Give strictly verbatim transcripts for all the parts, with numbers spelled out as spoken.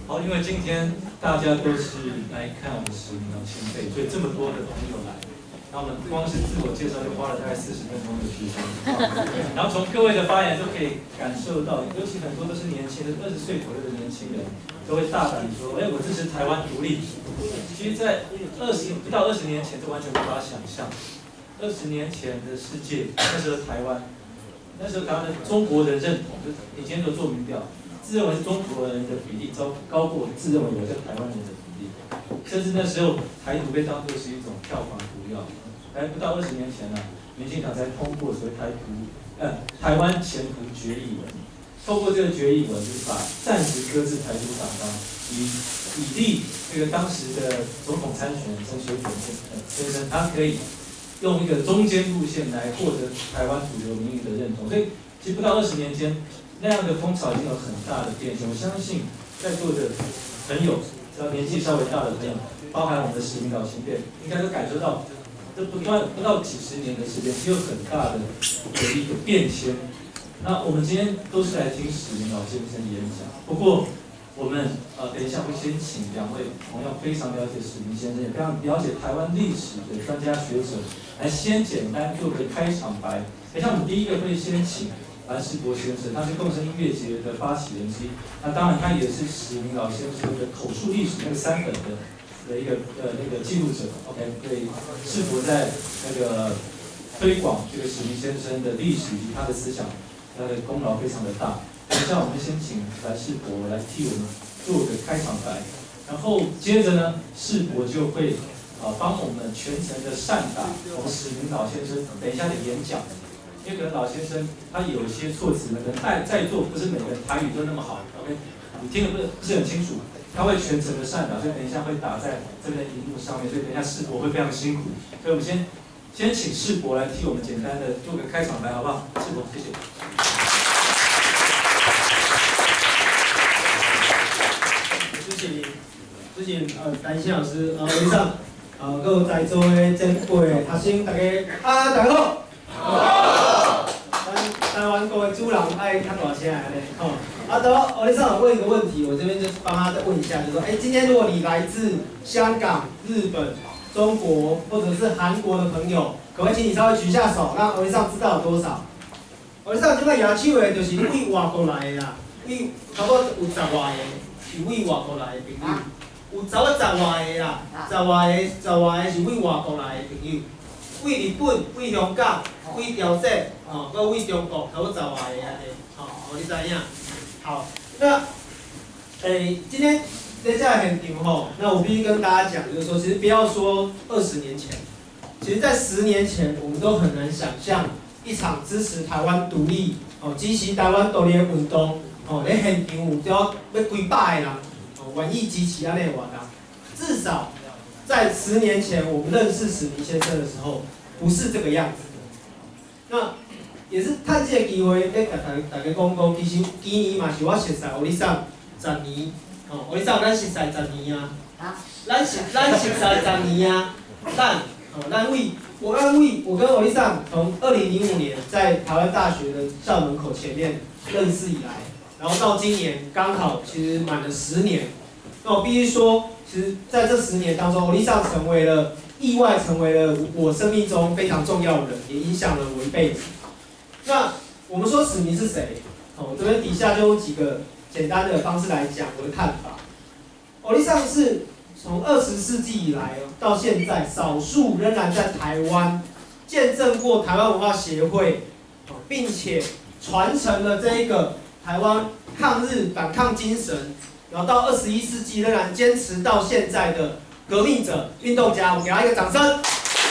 好，因为今天大家都是来看我们十名的前辈，所以这么多的朋友来，那我们光是自我介绍就花了大概四十分钟的时间。然后从各位的发言都可以感受到，尤其很多都是年轻的，二十岁左右的年轻人，都会大胆说：“哎，我支持台湾独立。”其实，在二十不到二十年前，这完全无法想象。二十年前的世界，那时候台湾，那时候台湾的中国人认同，就以前都做民调。 自认为是中国人的比例高高过自认为我在台湾人的比例，甚至那时候台独被当作是一种票房毒药。还不到二十年前呢、啊，民进党才通过所谓台独呃台湾前途决议文，透过这个决议文，就是把暂时搁置台独党纲，以以利这个当时的总统参选人陈水扁先生，他可以用一个中间路线来获得台湾主流民意的认同。所以，其实不到二十年间。 那样的风潮已经有很大的变迁，我相信在座的朋友，只要年纪稍微大的朋友，包含我们的史明老前辈，应该都感受到，这不断不到几十年的时间，是有很大的一个变迁。那我们今天都是来听史明老先生演讲，不过我们呃等一下会先请两位同样非常了解史明先生，也非常了解台湾历史的专家学者，来先简单做个开场白。等一下我们第一个会先请。 蓝士博先生，他是共生音乐节的发起人之一。那当然，他也是史明老先生的口述历史那个三本的的一个呃那个记录者。OK， 所以士博在那个推广这个史明先生的历史以及他的思想，他的功劳非常的大。等一下，我们先请蓝士博来替我们做个开场白，然后接着呢，士博就会啊帮我们全程的善打我们史明老先生等一下的演讲。 因为可能老先生他有一些措辞呢，可能在在座不是每个人台语都那么好 ，OK， 你听得不是不是很清楚，他会全程的善打，所以等一下会打在这边的荧幕上面，所以等一下世博会非常辛苦，所以我们先先请世博来替我们简单的做个开场白，好不好？世博，谢谢。 谢谢你，之前呃，感谢老师，呃，以上，呃，各位在座的前辈、学生，大家啊，大家好。 台湾各位主人爱较大声安尼，吼。啊，得，我那上问一个问题，我这边就帮他再问一下，就说，哎，今天如果你来自香港、日本、中国或者是韩国的朋友，可不可以请你稍微举下手，让我那上知道有多少？我那上这个亚手的，就是为外国来的啦，为差不多有十外个是为外国来的朋友，有差不多十外个啦，十外个十外个是为外国来的朋友。 为日本、为香港、为朝鲜，哦，搁为中国，差不多十外个安尼，哦，你知影？好，那，诶，今天在这现场吼，那我必须跟大家讲，就是说，其实不要说二十年前，其实在十年前，我们都很难想象一场支持台湾独立，哦，支持台湾独立的运动，哦，咧现场有要要几百个人，哦，愿意支持安尼活动，至少。 在十年前，我们认识史明先生的时候，不是这个样子的。那也是趁这个机会，咧，大家大家讲讲，其实今年嘛是我熟悉欧里桑十年，哦，欧里桑咱熟悉十年啊，咱熟咱熟悉十年啊，咱哦，咱为我跟为我跟欧里桑从二零零五年在台湾大学的校门口前面认识以来，然后到今年刚好其实满了十年，那我必须说。 其实在这十年当中，欧丽莎成为了意外，成为了我生命中非常重要的人，也影响了我一辈子。那我们说史明是谁？哦，我这边底下就用几个简单的方式来讲我的看法。欧丽莎是从二十世纪以来到现在，少数仍然在台湾见证过台湾文化协会，并且传承了这一个台湾抗日反抗精神。 然后到二十一世纪仍然坚持到现在的革命者、运动家，我们给他一个掌声。而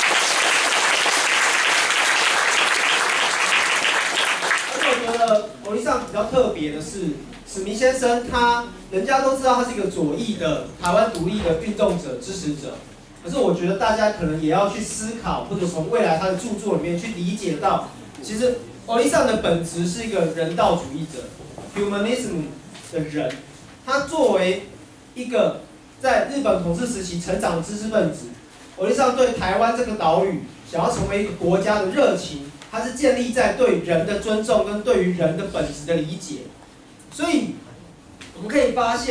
且我觉得欧丽莎比较特别的是，史明先生他，人家都知道他是一个左翼的台湾独立的运动者、支持者。可是我觉得大家可能也要去思考，或者从未来他的著作里面去理解到，其实欧丽莎的本质是一个人道主义者 （humanism） 的人。 他作为一个在日本统治时期成长的知识分子，欧丽莎对台湾这个岛屿想要成为一个国家的热情，它是建立在对人的尊重跟对于人的本质的理解。所以我们可以发现，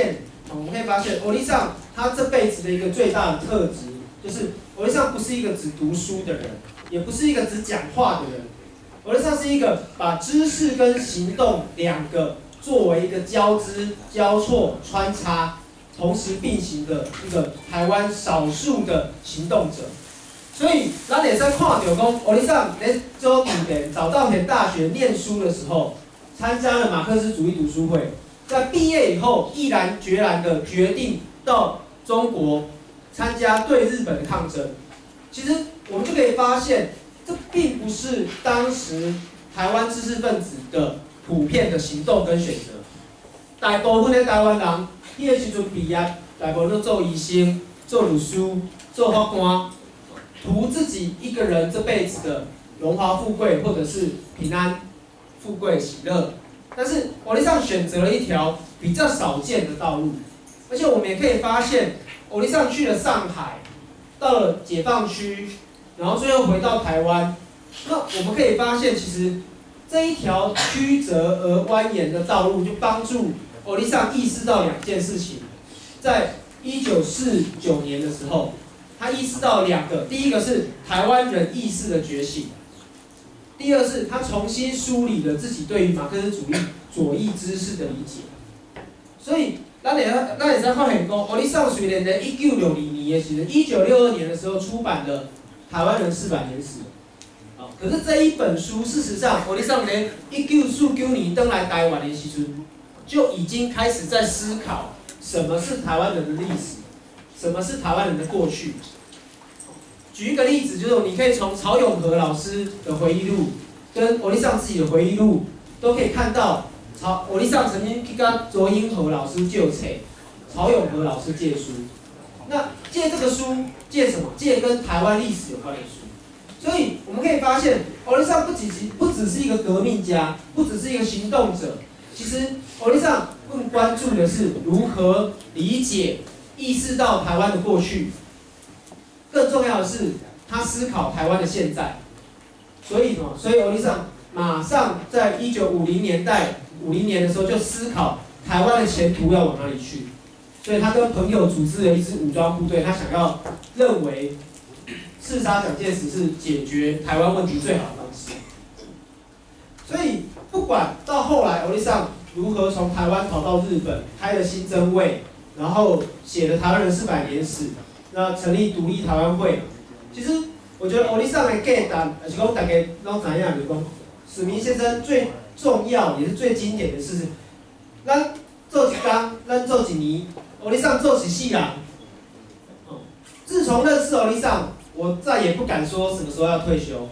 我们可以发现，欧利桑他这辈子的一个最大的特质，就是欧利桑不是一个只读书的人，也不是一个只讲话的人，欧利桑是一个把知识跟行动两个作为一个交织、交错、穿插、同时并行的一个台湾少数的行动者。所以，咱也在看到讲，欧利桑在周以前早稻田大学念书的时候，参加了马克思主义读书会，在毕业以后，毅然决然的决定到中国参加对日本的抗争。其实我们就可以发现，这并不是当时台湾知识分子的普遍的行动跟选择。大部分的台湾人，迄个时阵毕业，大部分都做医生、做律师、做法官。图自己一个人这辈子的荣华富贵，或者是平安、富贵、喜乐，但是欧利桑选择了一条比较少见的道路，而且我们也可以发现，欧利桑去了上海，到了解放区，然后最后回到台湾。那我们可以发现，其实这一条曲折而蜿蜒的道路，就帮助欧利桑意识到两件事情，在一九四九年的时候。他意识到两个，第一个是台湾人意识的觉醒，第二是他重新梳理了自己对于马克思主义左翼知识的理解。所以，咱会咱会使发现讲，欧利桑虽然在一九六二年的时候，一九六二年的时候出版了《台湾人四百年史》，可是这一本书，事实上，欧利桑在一九四九年登来台湾的时候，就已经开始在思考什么是台湾人的历史。什么是台湾人的过去？举一个例子，就是你可以从曹永和老师的回忆录跟欧利桑自己的回忆录，都可以看到曹欧利桑曾经去跟卓英和老师借册，曹永和老师借书。那借这个书，借什么？借跟台湾历史有关的书。所以我们可以发现，欧利桑不只不只是一个革命家，不只是一个行动者，其实欧利桑更关注的是如何理解。意识到台湾的过去，更重要的是他思考台湾的现在。所以什么？所以欧利桑马上在一九五零年代、五零年的时候就思考台湾的前途要往哪里去。所以他跟朋友组织了一支武装部队，他想要认为刺杀蒋介石是解决台湾问题最好的方式。所以不管到后来欧利桑如何从台湾跑到日本，开了新增卫。然后写了《台湾人四百年史》，那成立独立台湾会。其实我觉得欧利桑的价值，而是讲大家拢知影，就是讲史明先生最重要也是最经典的事是，咱做一天，咱做一年，欧利桑做一世人。哦，自从认识欧利桑，我再也不敢说什么时候要退休。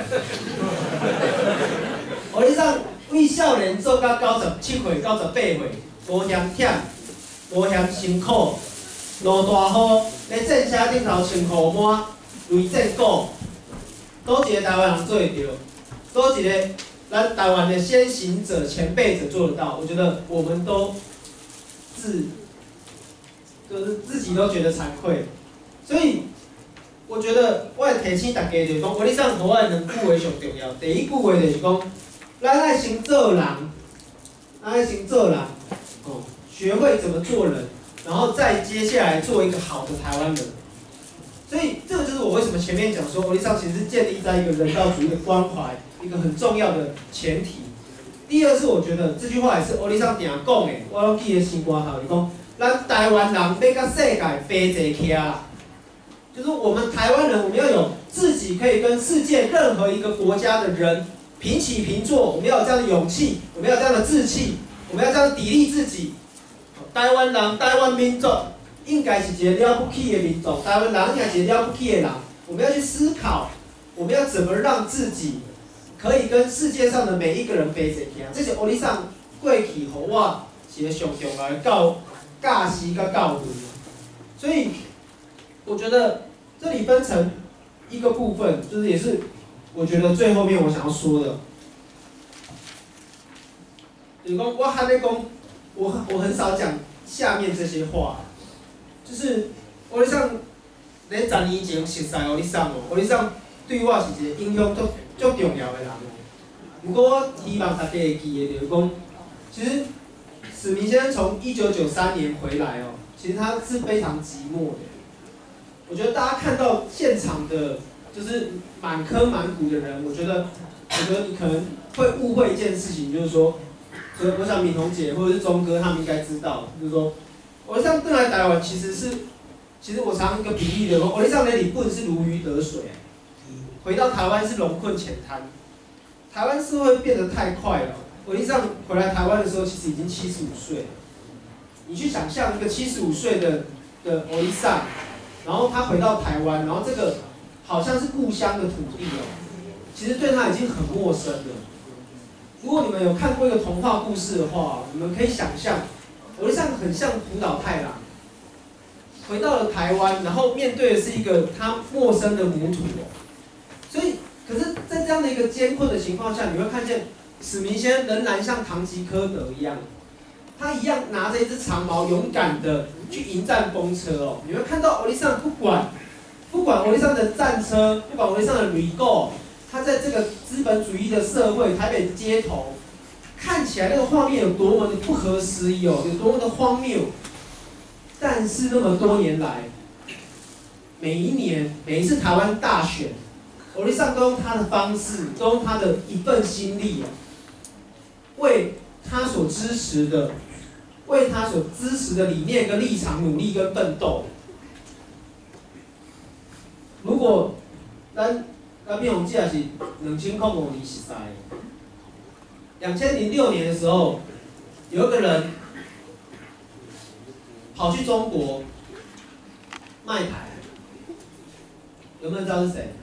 欧利桑为少年做到九十七岁、九十八岁，无嫌忝。无嫌辛苦，落大雨，咧战车顶头穿雨满，雷震鼓，倒一个台湾人做会到？倒一个咱台湾的先行者、前辈者做得到？我觉得我们都自就是自己都觉得惭愧，所以我觉得我会提醒大家就是讲，我咧上课的两句话上重要。第一句话就是讲，咱爱先做人，咱爱先做人，哦。学会怎么做人，然后再接下来做一个好的台湾人。所以这个就是我为什么前面讲说，欧利桑其实是建立在一个人道主义的关怀一个很重要的前提。第二是我觉得这句话也是欧利桑定讲的，我拢记得新歌头，伊讲，咱台湾人要甲世界飞一起啦，就是我们台湾人，我们要有自己可以跟世界任何一个国家的人平起平坐，我们要有这样的勇气，我们要有这样的志气，我们要这样砥砺自己。台湾人、台湾民族应该是一个了不起的民族，台湾人应该是一个了不起的人。我们要去思考，我们要怎么让自己可以跟世界上的每一个人飞一起。这是欧利桑过去给我一个上重要的教教示跟教训。所以我觉得这里分成一个部分，就是也是我觉得最后面我想要说的，就是讲我还在讲。我我很少讲下面这些话，就是欧利桑在十年前熟悉欧利桑哦，欧利桑对我是一个影响足足重要的人。不过我希望大家会记得，就是讲，其实史明先生从一九九三年回来哦，其实他是非常寂寞的。我觉得大家看到现场的，就是满坑满谷的人，我觉得，我觉得你可能会误会一件事情，就是说，所以我想敏彤姐或者是钟哥他们应该知道，就是说，我上邓来台湾其实是，其实我常一个比喻的说，我上那里不是如鱼得水，回到台湾是龙困浅滩。台湾社会变得太快了，我一上回来台湾的时候，其实已经七十五岁了。你去想象一个七十五岁的的欧丽桑，然后他回到台湾，然后这个好像是故乡的土地哦，其实对他已经很陌生了。如果你们有看过一个童话故事的话，你们可以想象，欧丽桑很像浦岛太郎，回到了台湾，然后面对的是一个他陌生的母土哦，所以。可是，在这样的一个艰困的情况下，你会看见史明先仍然像堂吉诃德一样，他一样拿着一支长矛，勇敢的去迎战风车哦。你会看到欧丽桑不管不管欧丽桑的战车，不管欧丽桑的旅购，他在这个资本主义的社会，台北的街头，看起来那个画面有多么的不合时宜哦，有多么的荒谬。但是那么多年来，每一年每一次台湾大选。欧丽桑都用他的方式，都用他的一份心力，为他所支持的，为他所支持的理念跟立场努力跟奋斗。如果咱咱面红记也是两千零五年实在，两千零六年的时候，有一个人跑去中国卖台，有没有人知道是谁？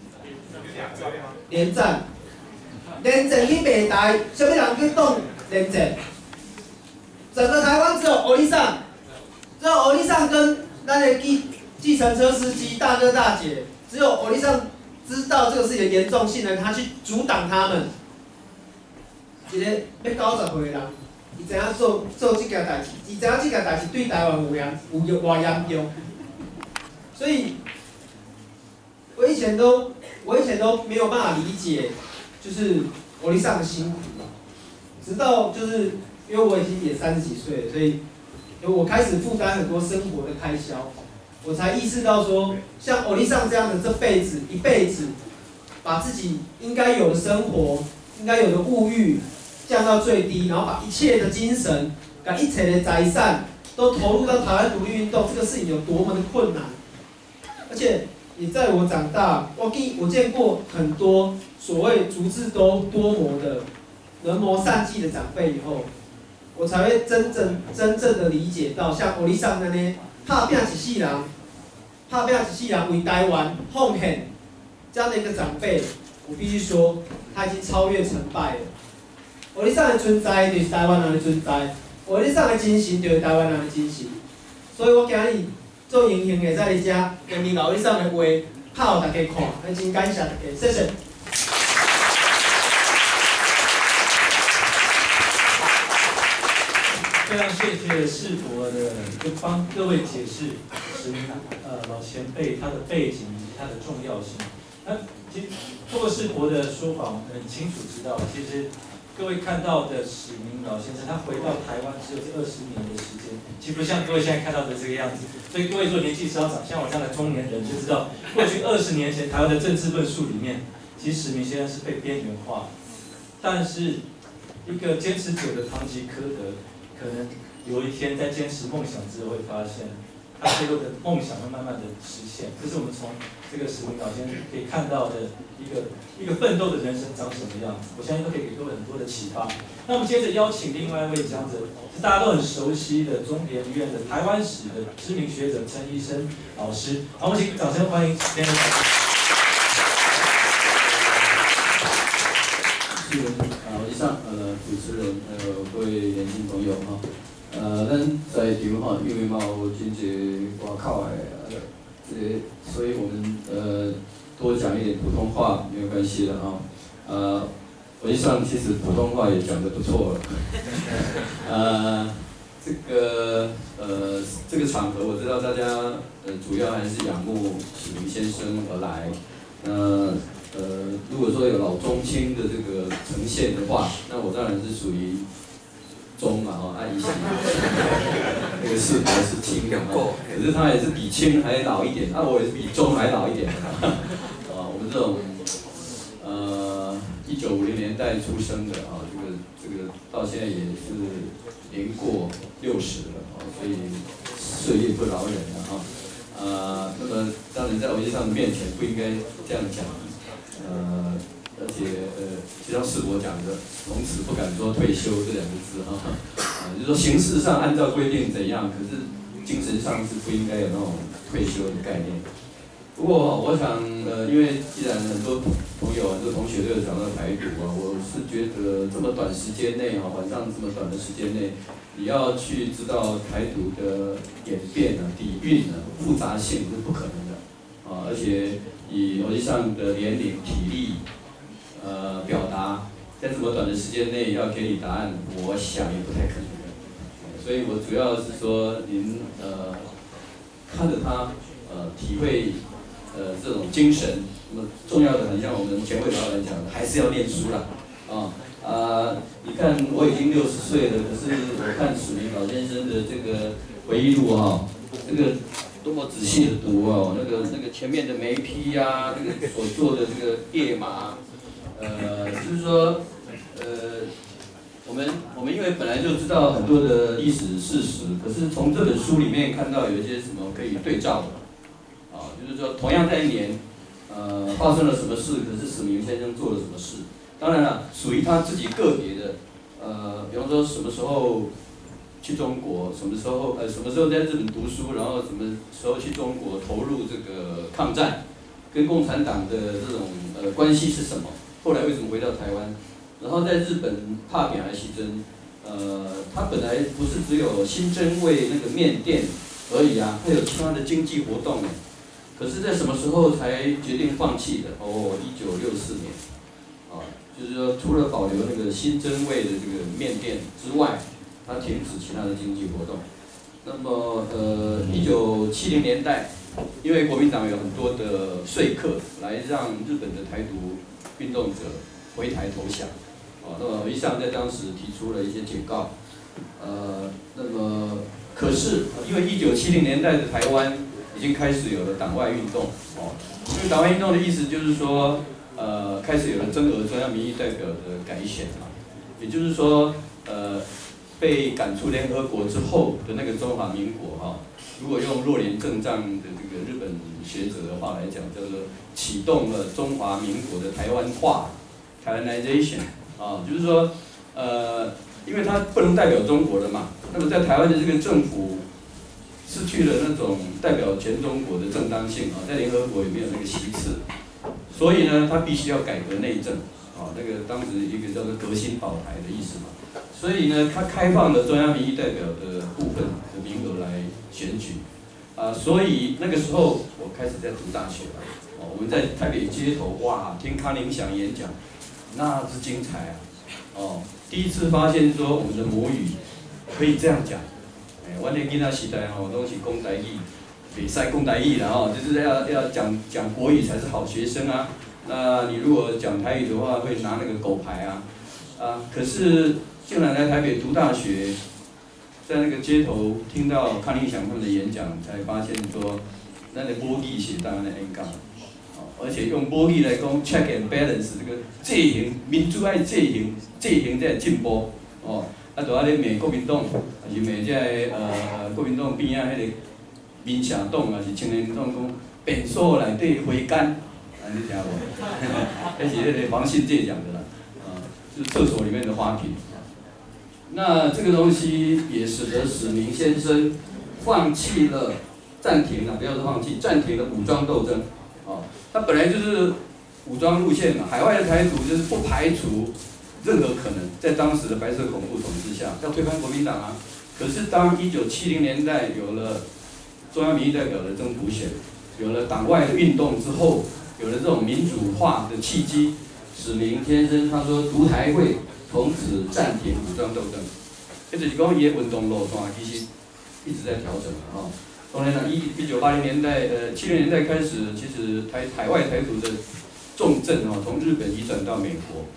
连战，连战去卖台，什么人去动连战？整个台湾只有欧丽桑，只有欧丽桑跟那个计计程车司机大哥大姐，只有欧丽桑知道这个事情的严重性呢，他去阻挡他们。一个要九十岁的人，伊知影做做这件代志，伊知影这件代志对台湾有严有偌严重，所以。我以前都，我以前都没有办法理解，就是欧丽桑的辛苦，直到就是因为我已经也三十几岁了，所以我开始负担很多生活的开销，我才意识到说，像欧丽桑这样的这辈子一辈子，把自己应该有的生活、应该有的物欲降到最低，然后把一切的精神、把一切的财产都投入到台湾独立运动，这个事情有多么的困难，而且。也在我长大，我见我见过很多所谓足智多多谋的人谋善计的长辈以后，我才会真正真正的理解到，像欧丽桑那呢，拍拼一世人，拍拼一世人为台湾奉献这样的一个长辈，我必须说，他已经超越成败了。欧丽桑的存在就是台湾人的存在，欧丽桑的精神就是台湾人的精神，所以我今日。做荣幸会在你遮，跟你老一上的话拍互大家看，真感谢大家，谢谢。 非常谢谢世博的，就帮各位解释史明呃老前辈他的背景以及他的重要性。那其实透过世博的说法，我们很清楚知道，其实。各位看到的史明老先生，他回到台湾只有这二十年的时间，其实不像各位现在看到的这个样子。所以各位如果年纪稍长，像我这样的中年人就知道，过去二十年前台湾的政治论述里面，其实史明先生是被边缘化。但是一个坚持久的堂吉诃德，可能有一天在坚持梦想之后，会发现他最后的梦想会慢慢的实现。这是我们从这个史明老先生可以看到的一个。一个奋斗的人生长什么样子？我相信都可以给各位很多的启发。那我们接着邀请另外一位讲者，是大家都很熟悉的中研院的台湾史的知名学者陈医生老师。好，我们请掌声欢迎今天的老师。 是啊，以上呃主持人呃各位年轻朋友哈，呃咱在场哈，因为嘛有真侪外口的呃，这所以我们呃。多讲一点普通话没有关系的啊，呃，我一上其实普通话也讲得不错了，呃，这个呃这个场合我知道大家呃主要还是仰慕史明先生而来，那呃如果说有老中青的这个呈现的话，那我当然是属于中嘛，哦，啊，以前那个世代是清的嘛，可是他也是比清还老一点，啊，我也是比中还老一点，啊，我们这种呃一九五零年代出生的啊，这个这个到现在也是年过六十了啊，所以岁月不饶人了哈。呃，那么当然在偶像上的面前不应该这样讲，呃。而且呃，就像世博讲的，从此不敢说退休这两个字哈，啊，就是说形式上按照规定怎样，可是精神上是不应该有那种退休的概念。不过我想呃，因为既然很多朋友、很多同学都有讲到台独啊，我是觉得这么短时间内哈，晚上这么短的时间内，你要去知道台独的演变啊、底蕴啊、复杂性是不可能的啊，而且以逻辑上的年龄、体力。呃，表达在这么短的时间内要给你答案，我想也不太可能的。所以我主要是说，您呃看着他呃体会呃这种精神，那么重要的很像我们前辈老板讲的，还是要念书啦。啊啊、呃，你看我已经六十岁了，可是我看史明老先生的这个回忆录哈，这个多么仔细的读哦，那个那个前面的眉批呀、啊，那个所做的这个页码。呃，就是说，呃，我们我们因为本来就知道很多的历史事实，可是从这本书里面看到有一些什么可以对照的，啊，就是说同样在一年，呃，发生了什么事，可是史明先生做了什么事，当然了，属于他自己个别的，呃，比方说什么时候去中国，什么时候呃什么时候在日本读书，然后什么时候去中国投入这个抗战，跟共产党的这种呃关系是什么？后来为什么回到台湾？然后在日本怕扁还西征，呃，他本来不是只有新增为那个面店而已啊，他有其他的经济活动呢。可是，在什么时候才决定放弃的？哦，一九六四年，啊，就是说除了保留那个新增味的这个面店之外，他停止其他的经济活动。那么，呃，一九七零年代，因为国民党有很多的说客来让日本的台独运动者回台投降，啊，那么一上在当时提出了一些警告，呃，那么可是因为一九七零年代的台湾已经开始有了党外运动，哦，因为党外运动的意思就是说，呃，开始有了增额中央民意代表的改选嘛，也就是说，呃，被赶出联合国之后的那个中华民国哈，如果用若连正丈的这个日本学者的话来讲，叫做启动了中华民国的台湾化 （Taiwanization） 啊，就是说，呃，因为它不能代表中国了嘛，那么在台湾的这个政府失去了那种代表全中国的正当性啊，在联合国也没有那个席次，所以呢，它必须要改革内政啊，那个当时一个叫做革新保台的意思嘛，所以呢，它开放了中央民意代表的部分的名额来选举。啊、呃，所以那个时候我开始在读大学了，哦，我们在台北街头，哇，听康宁祥演讲，那是精彩啊，哦，第一次发现说我们的母语可以这样讲，哎，我那囡仔时代吼，都是讲台语，比赛讲台语啦，哦，就是要要讲讲国语才是好学生啊，那你如果讲台语的话，会拿那个狗牌啊，啊，可是竟然来台北读大学。在那个街头听到康宁祥他们的演讲，才发现说，那个母语是当然的演讲，而且用母语来讲 check and balance 这个制衡民主爱制衡，制衡才会进步哦。啊，就啊咧骂国民党，还是骂这个呃国民党边仔迄个民社党，还是青年党讲便所内底花干，啊你听无？那是那个黄信介讲的啦，啊，就是厕所里面的花瓶。那这个东西也使得史明先生放弃了、暂停了，不要说放弃，暂停了武装斗争。哦，他本来就是武装路线嘛，海外的台独就是不排除任何可能，在当时的白色恐怖统治下要推翻国民党啊。可是当一九七零年代有了中央民意代表的真普选，有了党外的运动之后，有了这种民主化的契机，史明先生他说，独台会从此暂停武装斗争，这就是讲伊的运动路线其实一直在调整啊、哦。当然了，一一九八零年代呃七零年代开始，其实台海外台独的重镇哦，从日本移转到美国，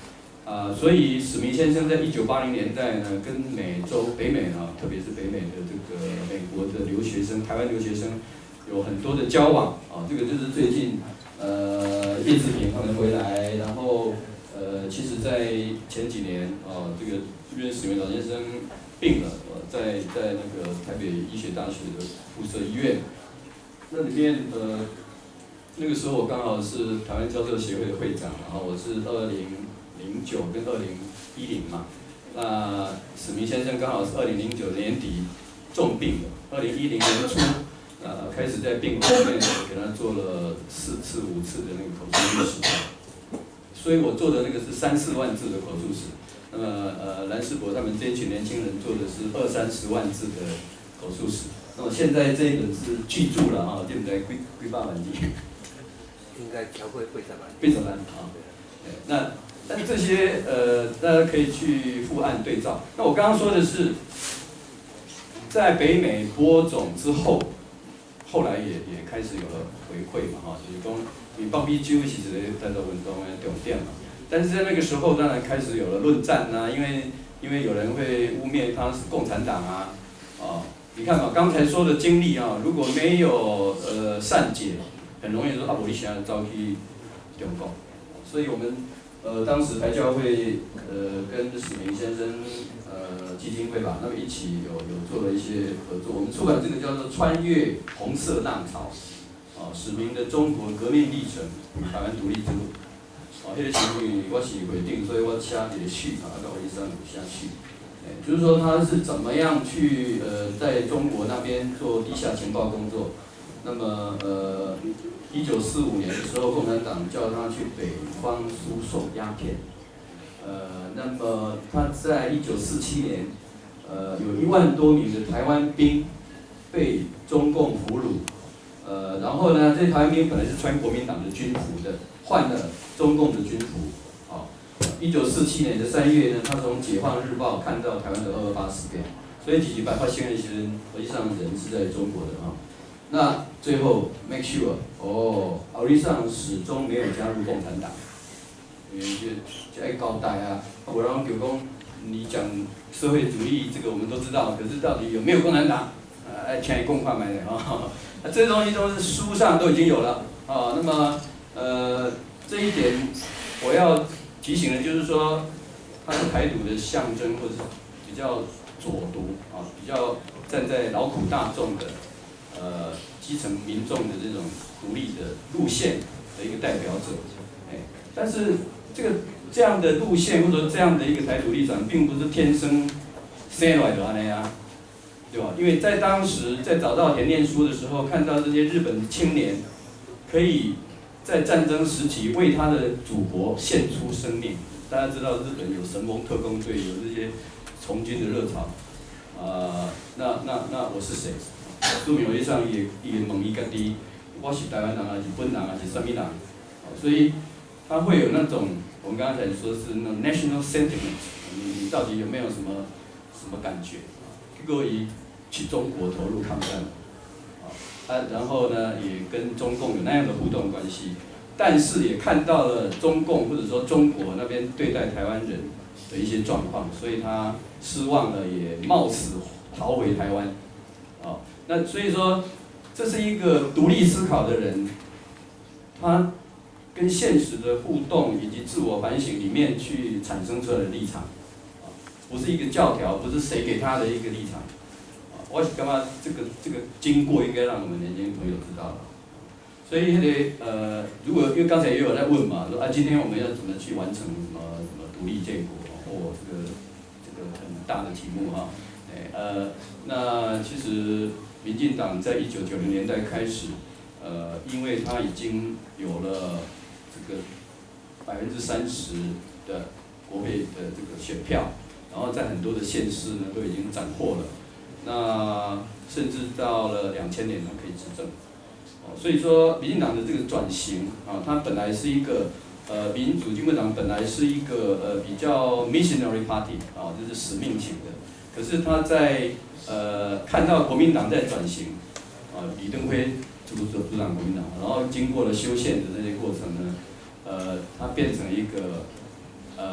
啊、呃，所以史明先生在一九八零年代呢，跟美洲北美啊，特别是北美的这个美国的留学生、台湾留学生有很多的交往啊。这个就是最近呃叶志平他们回来，然后呃，其实在前几年啊，这个因为史明老先生病了，呃，在在那个台北医学大学的附设医院，那里面呃。那个时候我刚好是台湾教授协会的会长，然后我是二零零九跟二零一零嘛，那史明先生刚好是二零零九年底重病的，二零一零年初，呃开始在病房里面给他做了四次五次的那个口述历史，所以我做的那个是三四万字的口述史，那么呃蓝世博他们这一群年轻人做的是二三十万字的口述史，那么现在这一本是巨著了啊，对不对？几几百万字。 应该调会会怎么？ 会怎么啊？那但这些呃，大家可以去附案对照。那我刚刚说的是，在北美播种之后，后来也也开始有了回馈嘛，哈，就是说你放 B G 其实在这运动的重点嘛。但是在那个时候，当然开始有了论战呐、啊，因为因为有人会污蔑他是共产党啊，啊，你看嘛，刚才说的经历啊，如果没有呃善解。很容易说啊，我你想要招去中共，所以我们呃当时台教会呃跟史明先生呃基金会吧，那么一起有有做了一些合作，我们出版这个叫做《穿越红色浪潮》，啊，史明的中国革命历程，台湾独立之路，啊，迄个时阵我是会定，所以我写一个序啊，到一上有下序，哎，就是说他是怎么样去呃在中国那边做地下情报工作。那么，呃，一九四五年的时候，共产党叫他去北方输送鸦片。呃，那么他在一九四七年，呃，有一万多名的台湾兵被中共俘虏。呃，然后呢，这些台湾兵本来是穿国民党的军服的，换了中共的军服。啊，一九四七年的三月呢，他从《解放日报》看到台湾的二二八事变，所以几几百发现那些人，实际上人是在中国的啊。那最后 make sure 哦，奥利上始终没有加入共产党，因为就就爱交代啊，不然比如讲你讲社会主义这个我们都知道，可是到底有没有共产党？呃，爱请你共款买的啊，那这些东西都是书上都已经有了啊。那么呃这一点我要提醒的就是说，它是台独的象征，或者是比较左独啊，比较站在劳苦大众的。呃，基层民众的这种独立的路线的一个代表者，哎，但是这个这样的路线或者说这样的一个台独立场，并不是天生生来的安尼啊，对吧？因为在当时在早稻田念书的时候，看到这些日本青年可以在战争时期为他的祖国献出生命。大家知道日本有神风特攻队，有这些从军的热潮，啊、呃，那那那我是谁？书名会上也也问伊家己，我是台湾人还是日本人还是什么人？所以他会有那种我们刚才说是那种 national sentiment， 你你到底有没有什么什么感觉？结果伊去中国投入抗战，啊，然后呢也跟中共有那样的互动关系，但是也看到了中共或者说中国那边对待台湾人的一些状况，所以他失望了，也冒死逃回台湾，啊。那所以说，这是一个独立思考的人，他跟现实的互动以及自我反省里面去产生出来的立场，啊，不是一个教条，不是谁给他的一个立场，啊，我是干嘛这个这个经过应该让我们年轻朋友知道了，所以那个呃，如果因为刚才也有在问嘛，说啊今天我们要怎么去完成什么什么独立建国，哦，这个这个很大的题目哈，哎呃，那其实。民进党在一九九零年代开始，呃，因为他已经有了这个百分之三十的国会的这个选票，然后在很多的县市呢都已经斩获了，那甚至到了两千年呢可以执政，哦，所以说民进党的这个转型啊，它本来是一个呃民主进步党本来是一个呃比较 missionary party 啊，就是使命型的，可是他在呃，看到国民党在转型，啊，李登辉主主主掌国民党，然后经过了修宪的这些过程呢，呃，它变成一个呃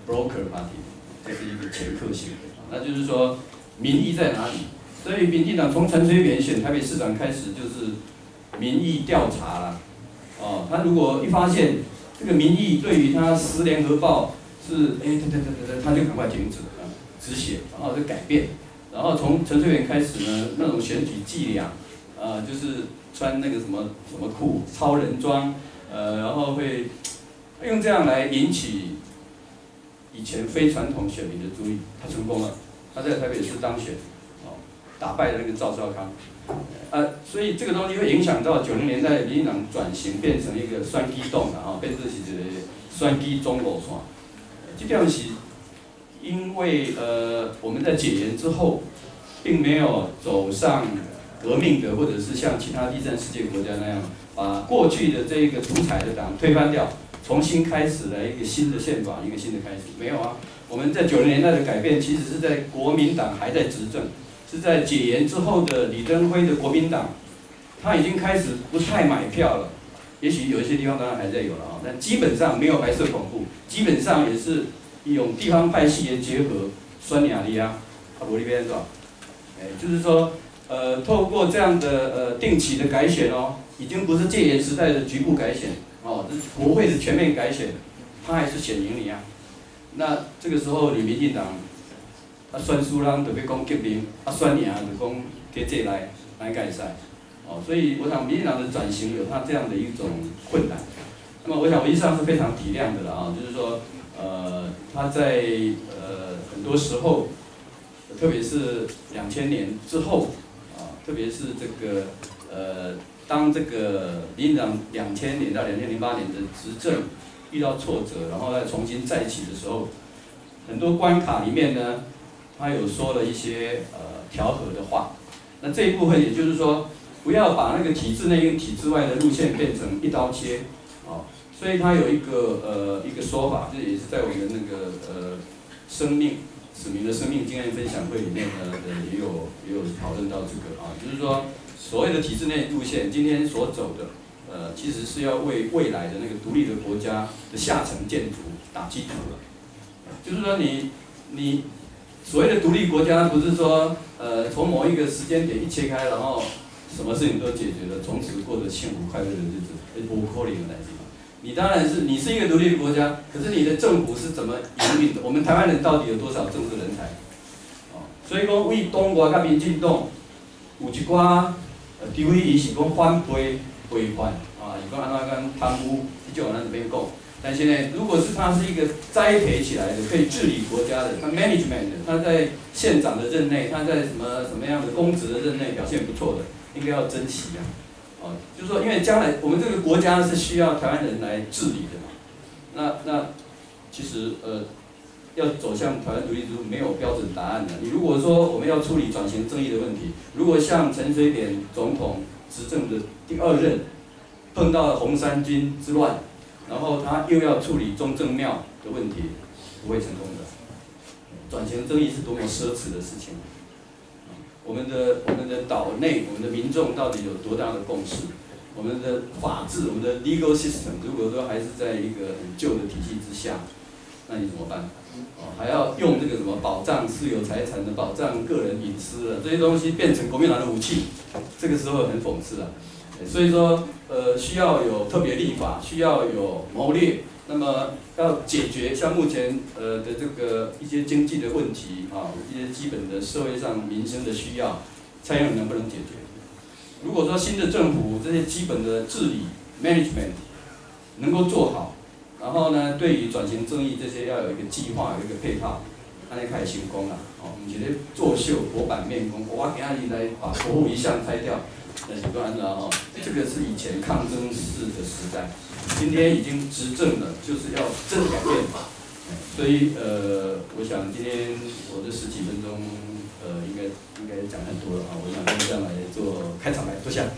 broker party， 这是一个掮客行为，那就是说民意在哪里？所以民进党从陈水扁选台北市长开始就是民意调查啦，哦，他如果一发现这个民意对于他十联合报是哎对对对对对，他就赶快停止啊止血，然后就改变，然后从陈水扁开始呢，那种选举伎俩，啊就是穿那个什么什么裤超人装，呃，然后会用这样来引起以前非传统选民的注意，他成功了，他在台北市当选。打败了那个赵少康，呃，所以这个东西会影响到九零年代民进党转型变成一个选举党啊，变成是一个选举中路线。这条是因为呃我们在解严之后，并没有走上革命的，或者是像其他第三世界国家那样，把过去的这个独裁的党推翻掉，重新开始了一个新的宪法，一个新的开始。没有啊，我们在九零年代的改变，其实是在国民党还在执政。是在解严之后的李登辉的国民党，他已经开始不太买票了，也许有一些地方当然还在有了啊，但基本上没有白色恐怖，基本上也是用地方派系的结合，酸亚利啊，啊不那边是吧？哎，就是说，呃，透过这样的呃定期的改选哦，已经不是戒严时代的局部改选哦，这是国会的全面改选，他还是选赢你啊。那这个时候你民进党。啊，选输人就要讲革命，啊，选赢就讲给这来来改赛，哦，所以我想民进党的转型有它这样的一种困难。那么我想我一上是非常体谅的了啊，就是说，呃，他在呃很多时候，特别是两千年之后，啊，特别是这个呃，当这个民进党两千年到两千零八年的执政遇到挫折，然后再重新再起的时候，很多关卡里面呢。他有说了一些呃调和的话，那这一部分也就是说，不要把那个体制内跟体制外的路线变成一刀切，哦，所以他有一个呃一个说法，这也是在我们那个呃生命使命的生命经验分享会里面呢，呃也有也有讨论到这个啊，就是说所谓的体制内路线，今天所走的呃其实是要为未来的那个独立的国家的下层建筑打基础了，就是说你你。所谓的独立国家，不是说呃从某一个时间点一切开，然后什么事情都解决了，从此过着幸福快乐的日子，不可能的代志嘛。你当然是你是一个独立的国家，可是你的政府是怎么营运的？我们台湾人到底有多少政治人才？哦，所以讲为党外甲民进党有一寡呃，除非伊是讲反背违反啊，伊讲安怎讲贪污，这种咱就免讲。但是呢，如果是他是一个栽培起来的，可以治理国家的，他 management 的，他在县长的任内，他在什么什么样的公职的任内表现不错的，应该要珍惜啊。哦，就是说，因为将来我们这个国家是需要台湾人来治理的嘛。那那其实呃，要走向台湾独立之路没有标准答案的。你如果说我们要处理转型正义的问题，如果像陈水扁总统执政的第二任碰到了红衫军之乱。然后他又要处理中正庙的问题，不会成功的。转型正义是多么奢侈的事情。我们的我们的岛内，我们的民众到底有多大的共识？我们的法治，我们的 legal system， 如果说还是在一个很旧的体系之下，那你怎么办？哦，还要用这个什么保障私有财产的、保障个人隐私的这些东西变成国民党的武器，这个时候很讽刺啊。所以说，呃，需要有特别立法，需要有谋略，那么要解决像目前呃的这个一些经济的问题啊，一些基本的社会上民生的需要，蔡英文能不能解决？如果说新的政府这些基本的治理 management 能够做好，然后呢，对于转型正义这些要有一个计划，有一个配套，那就开始成功了。哦，不是咧作秀活版面功，我今日来把国父遗像拆掉。很多按照哈，这个是以前抗争式的时代，今天已经执政了，就是要真改变。所以呃，我想今天我这十几分钟，呃，应该应该讲很多了啊，我想用这样来做开场白，多谢。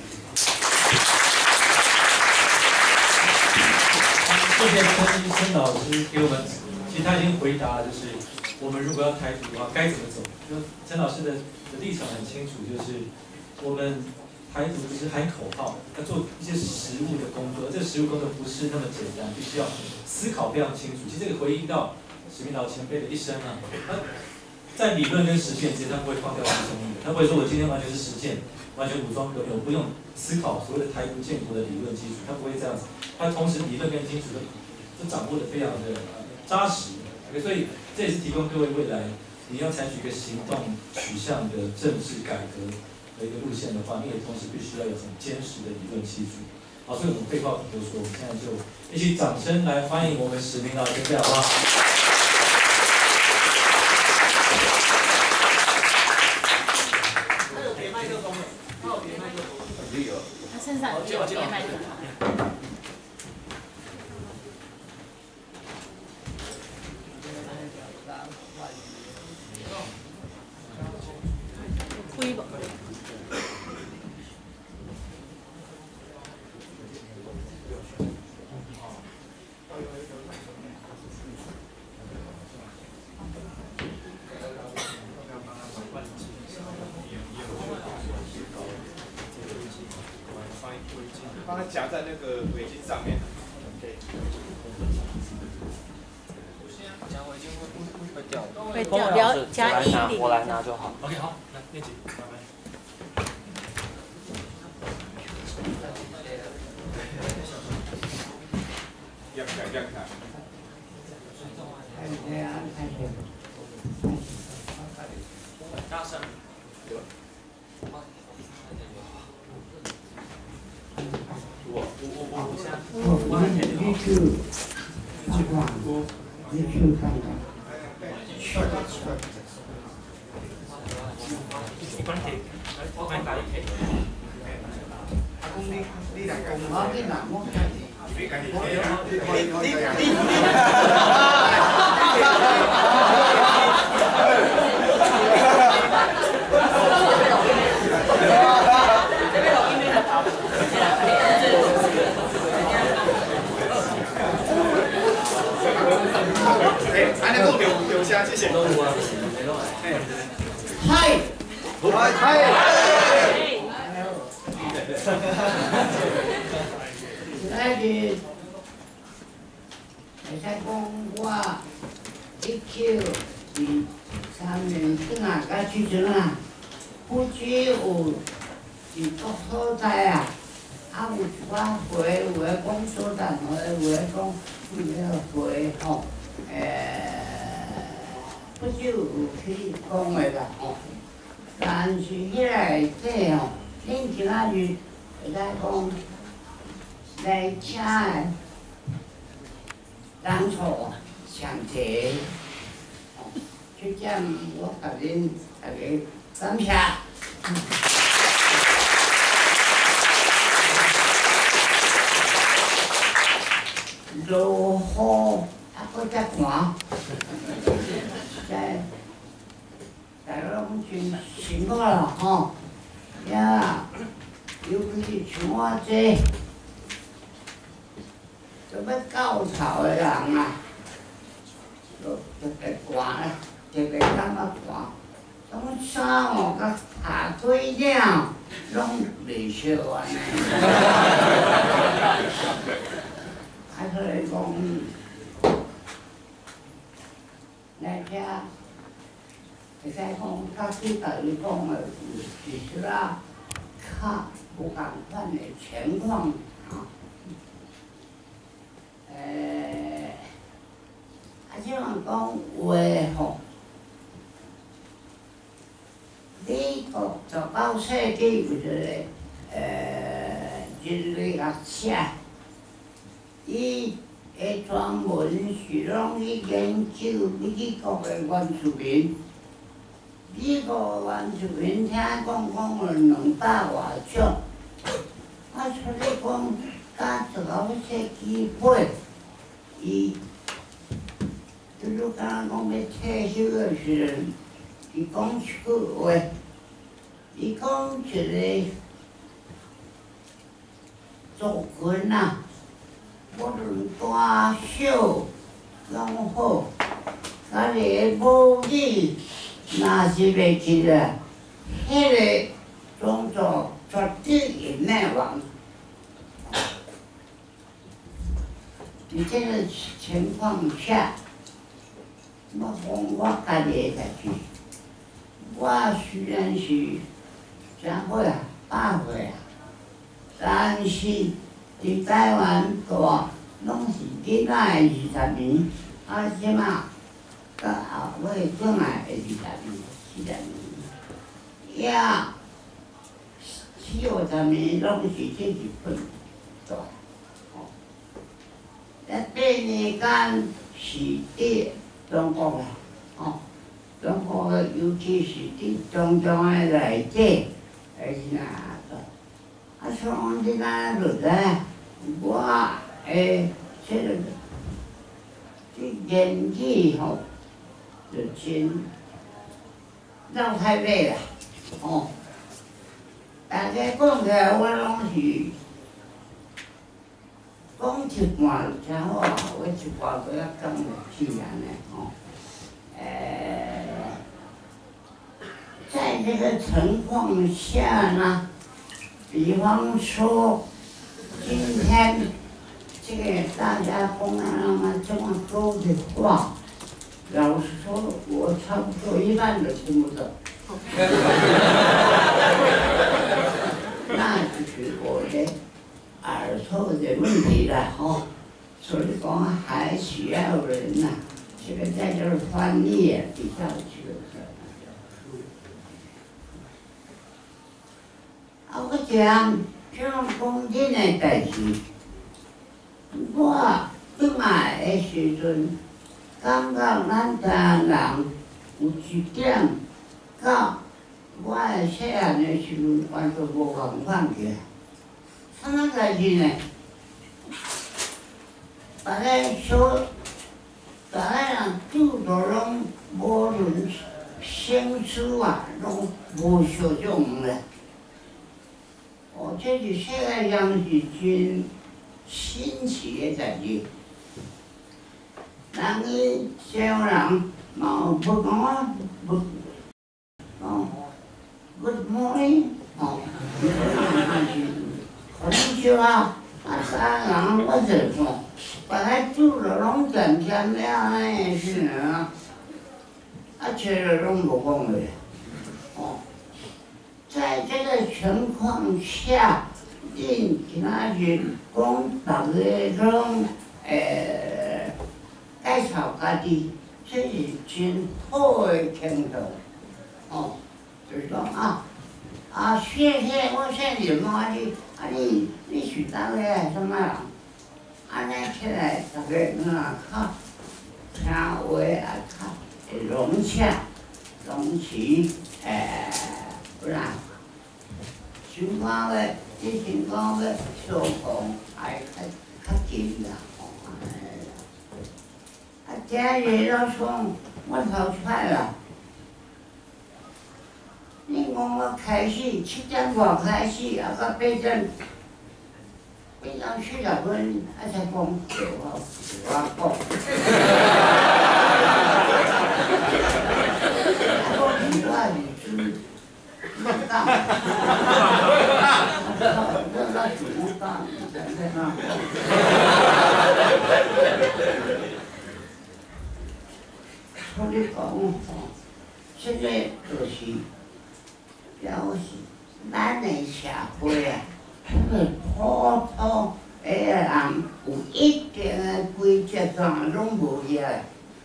谢谢陈陈老师给我们，其实他已经回答了，就是我们如果要台独的话该怎么走。就陈老师的的立场很清楚，就是我们。台独不是喊口号，要做一些实务的工作，这个实务工作不是那么简单，必须要思考非常清楚。其实这个回应到史明老前辈的一生啊，他在理论跟实践之间，他不会放掉他的生命的，他不会说我今天完全是实践，完全武装革命，我不用思考所谓的台独建国的理论基础，他不会这样子，他同时理论跟基础都都掌握的非常的扎实。所以这也是提供各位未来你要采取一个行动取向的政治改革的一个路线的话，你也同时必须要有很坚实的理论基础。好，所以我们废话不多说，我们现在就一起掌声来欢迎我们史明老前辈，好不好？ 他有别麦克风的，他有别麦克风。 他身上有别麦克风。推吧。 帮它夹在那个围巾上面。OK。 夹围巾会会掉。 会掉，不要加衣领。 我来拿就好。 OK， 好，来练习，麻烦。 亮起来，亮起来。 大声。 我我我我现在我们你去，去看，你去看看。 一般题，我看打一题。 我给哪我看。 你赶紧我你你还能够留留下，谢谢。 嗨， 嗨嗨。 那个，会使讲我一九二三年转啊，到即阵啊，不只有是各所在啊，啊有一寡会，有诶讲所谈会，有诶讲迄个会吼，诶，不只有去讲诶啦吼，但是迄个内底吼，恁今仔日会使讲。来请的人数上侪，就这样我甲恁大家感谢。落雨还搁遮寒，在大家拢真辛苦啦吼，呀，尤其是像我这。要高潮的人啊，就特别寒啦，特别感觉寒。种衫哦，甲下腿领拢袂烧安尼。啊，所以讲，来遮会使讲，较对家己讲的，其实啊，较无共款的情况啊。诶，啊，即样讲话吼，美国十九世纪有一个诶人类学者，伊会专门是拢去研究美国的原住民。美国原住民听讲讲有两百外种，啊，所以讲。甲十九世纪尾，伊拄拄敢讲要退休的时阵，伊讲一句话，伊讲一个族群啊，无论大小拢好，家己的母语若是袂记来，迄个种族绝对会灭亡。在这个情况下， 我讲我家己的代志，我虽然是啥岁啊，百岁啊，但是伫台湾大拢是囡仔的二十年，啊，即马到后尾转来的二十年、四十年，也四五十年拢是这日本大。啊，第二间是伫中国啦，哦，中国的尤其是伫中中的内底，诶是哪个？啊，像即咱落来，我诶，即个即言语吼，就真绕太尾啦，哦，大家讲起来，我拢是。讲一半就真好啊，我一半都要讲袂起安尼吼。诶、在这个情况下呢，比方说今天这个大家讲了那么这么多的话，老实说，我差不多一半都听不懂。那就是我的。耳朵的问题了吼，所以讲还需要人呐、啊，这个在这儿翻译也比较这个。啊，我讲这种讲真的代志，我去买的时阵，感觉咱台湾人有一点，甲我的细汉的时阵完全无共款去。什么代志呢？大家说，大家人拄着拢无论生死啊，拢无相种咧。哦，这是世界上是真新奇的代志。人伊少人嘛不讲啊，不哦 ，Good morning， 哦，但是。我你说啊，啊啥人我就讲，把他煮了拢咸咸了安尼是啊，啊吃了拢无讲话，哦，在这个情况下，恁今仔日讲大家拢诶介绍家己，这是真好的程度，哦，就是讲啊。啊，谢谢，我谢你妈的，啊你你是哪个啊？什么人？安尼起来，大家啊较听话啊较会融洽，融洽，诶，不然，想讲个，你想讲个相同，爱较较紧啦，吼，啊，今日老说，我头菜啦。你讲我开始七点半开始，啊，到八点，八点四十分，啊才讲对我我讲。我奇怪的是，我讲，我那是我讲，真的啊。所以讲，现在就是。表示咱的社会啊，那个普通的人有一定的规则上拢无遐个。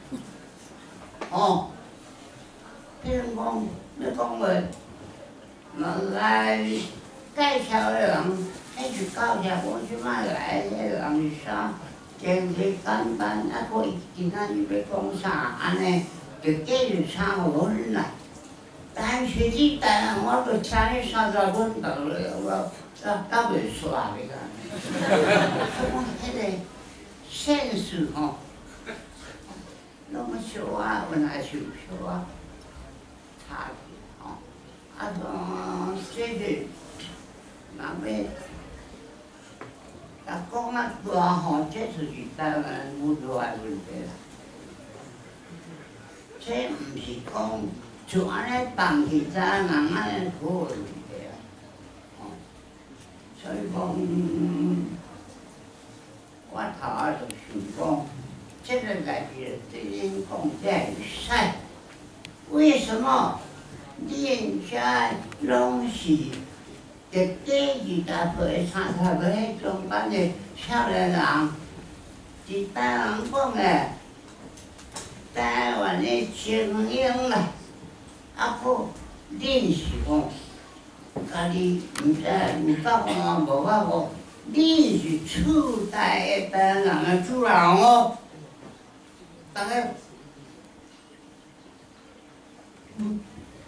哦，譬如讲，你讲话，若来介绍的人，迄是到遮，我即摆来迄人是啥？真是简单，啊，佫伊今仔日要讲啥，安尼就计就差五分啦。但是你台湾我都请你三十分钟了，我到到袂煞你个。我迄个现实吼，那么小啊，原来是小啊，差距吼。啊，像这个，若要，若讲啊大吼，这就是台湾有大问题啦。这毋是讲。像安尼放弃咱人安尼好个问题啊，哦，所以讲，我头仔就想讲，这个代志对恁讲，这是些拢是伫第二大岁三十岁迄中间的少年人，是台湾讲的台湾的精英啦，啊，佫恁是讲。 家己毋知有法讲啊，无法讲。你是初代的台湾人的主人哦，大家，嗯，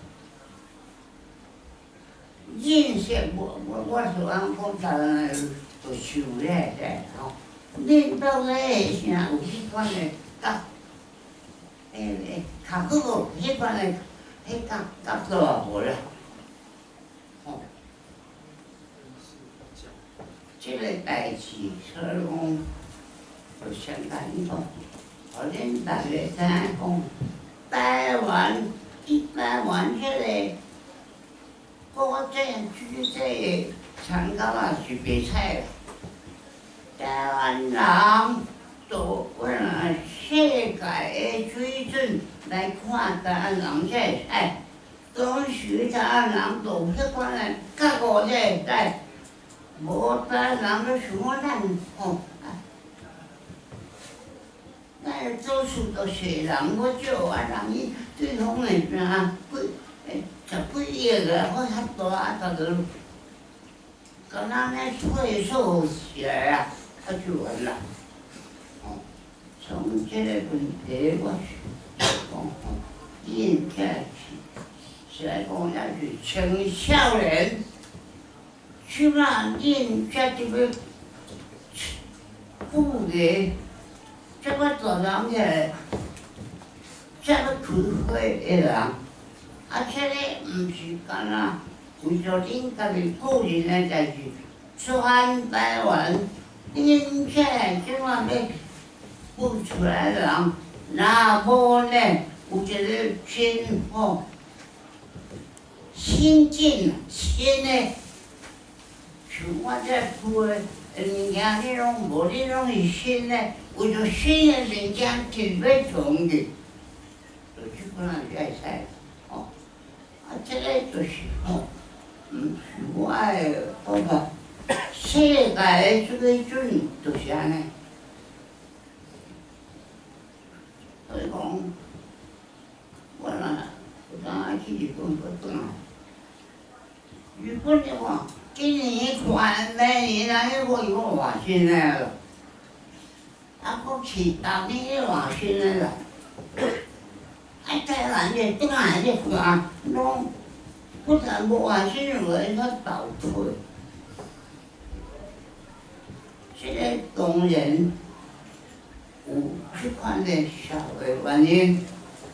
认识我我我是讲讲台湾人就受咧在吼，恁到底是啥有迄款的角，诶诶，卡嗰个迄款的迄角角度啊无啦。 这个代志，所以讲，就相当讲，互恁大家知影讲，台湾，伫台湾这个国政区这个参考也是袂歹啦。台湾人就按世界的水准来看台湾人这个菜，当时台湾人就迄款的较五这个菜。 无台人都想咱吼，咱做事都是人我少啊，人伊对方的啥几诶十几亿个，我遐大啊，逐个，敢若咧退缩起来啊，啊就完啦。哦，从这个问题我是讲吼，应该是是来讲也是青少年。 起码恁遮即个富个，遮个大人个，遮个开会的人，啊，这个毋是干那为着恁家己个人的代志，全台湾恁遮即马要付出来的人，若无呢有一个新吼新进新的。 像我这厝的物件，你拢无，你拢是新的，为着新的物件摕要从去，就即款人才会使吼。啊，这个就是吼，毋是我的讲法，世界的即个准就是安尼。所以讲，我若有当去日本佫转来，日本的话。 今年看，明年啊，迄个有换新的了，啊，佫去后年又换新的啦。啊，台湾这转来这看，拢不但无换新的，还佫倒退。这个当然有即款的社会原因。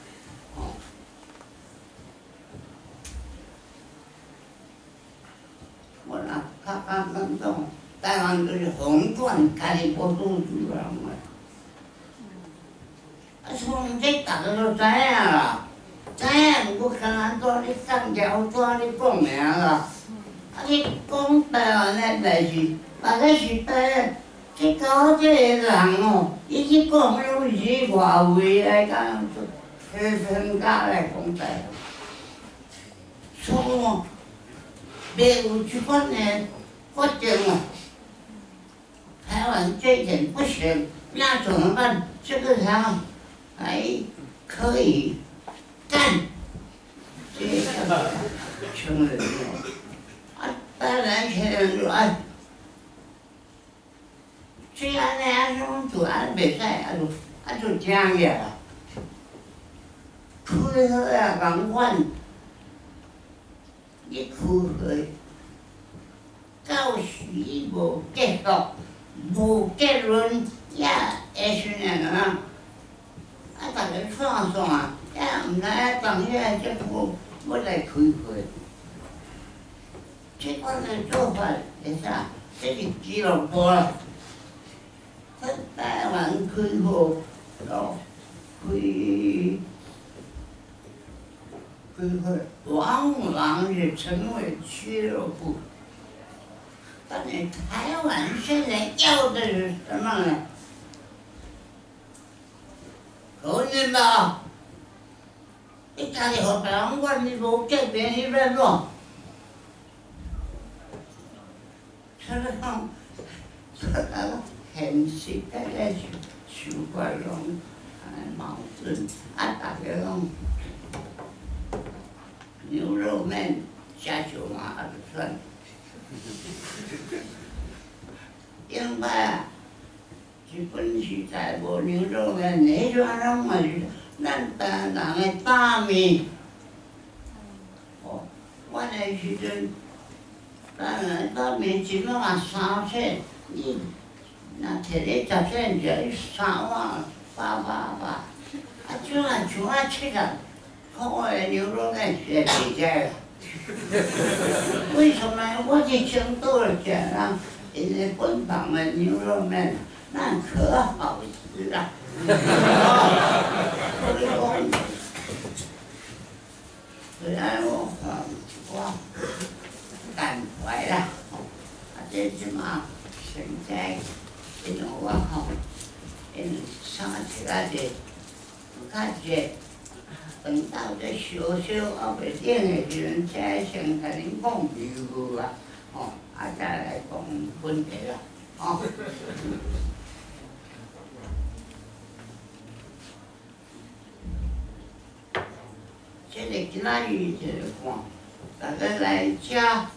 我若较较感动，台湾就是红转家己无做主人个。啊，从这大家都知影啦，知影毋过干安怎你讲条怎你讲名啦？啊，你讲台湾的代志，大概是台这搞这个人哦，伊去讲拢是外围来讲，黑身家来讲台湾，错。 袂有即款的发展啊！台湾这点不行，那怎么办？这个他还可以干，这个穷人啊，当然穷人就哎，虽然呢，啊种做啊袂使，啊就啊就这样啦，开好啊，共款。 你开会，到时伊无结束，无结论，也会算人啊。啊，逐个算算，也毋知影当遐政府要来开会。即款的做法会啥？这是记录簿啦。在台湾开会，咯，开。 开会往往是成为俱乐部，但是台湾现在要的是什么呢？可能吧， 你家己互别人管，你无隔壁迄个咯。所以讲，所以讲现实甲个想法拢安尼矛盾，啊，大家拢牛肉面吃少嘛，啊就算。因摆啊，日本时代无牛肉面，迄阵拢嘛是咱台湾人的大面。哦，阮的时阵，咱的大面一碗啊三钱，你若摕你十钱食，你三碗八八八，啊，即啊像啊七啊，块的牛肉面是袂食的。为什么我去青岛了吃人？因为本坊的牛肉面，那可好吃了。所以讲，虽然我我感怀啦，啊，这即马现在因为我吼，因为三七啊日较热。等到这烧烧还袂冷的时阵，才先甲恁讲几句啊，吼，啊再来讲问题啦，吼。这个今仔日就是看，大家来吃，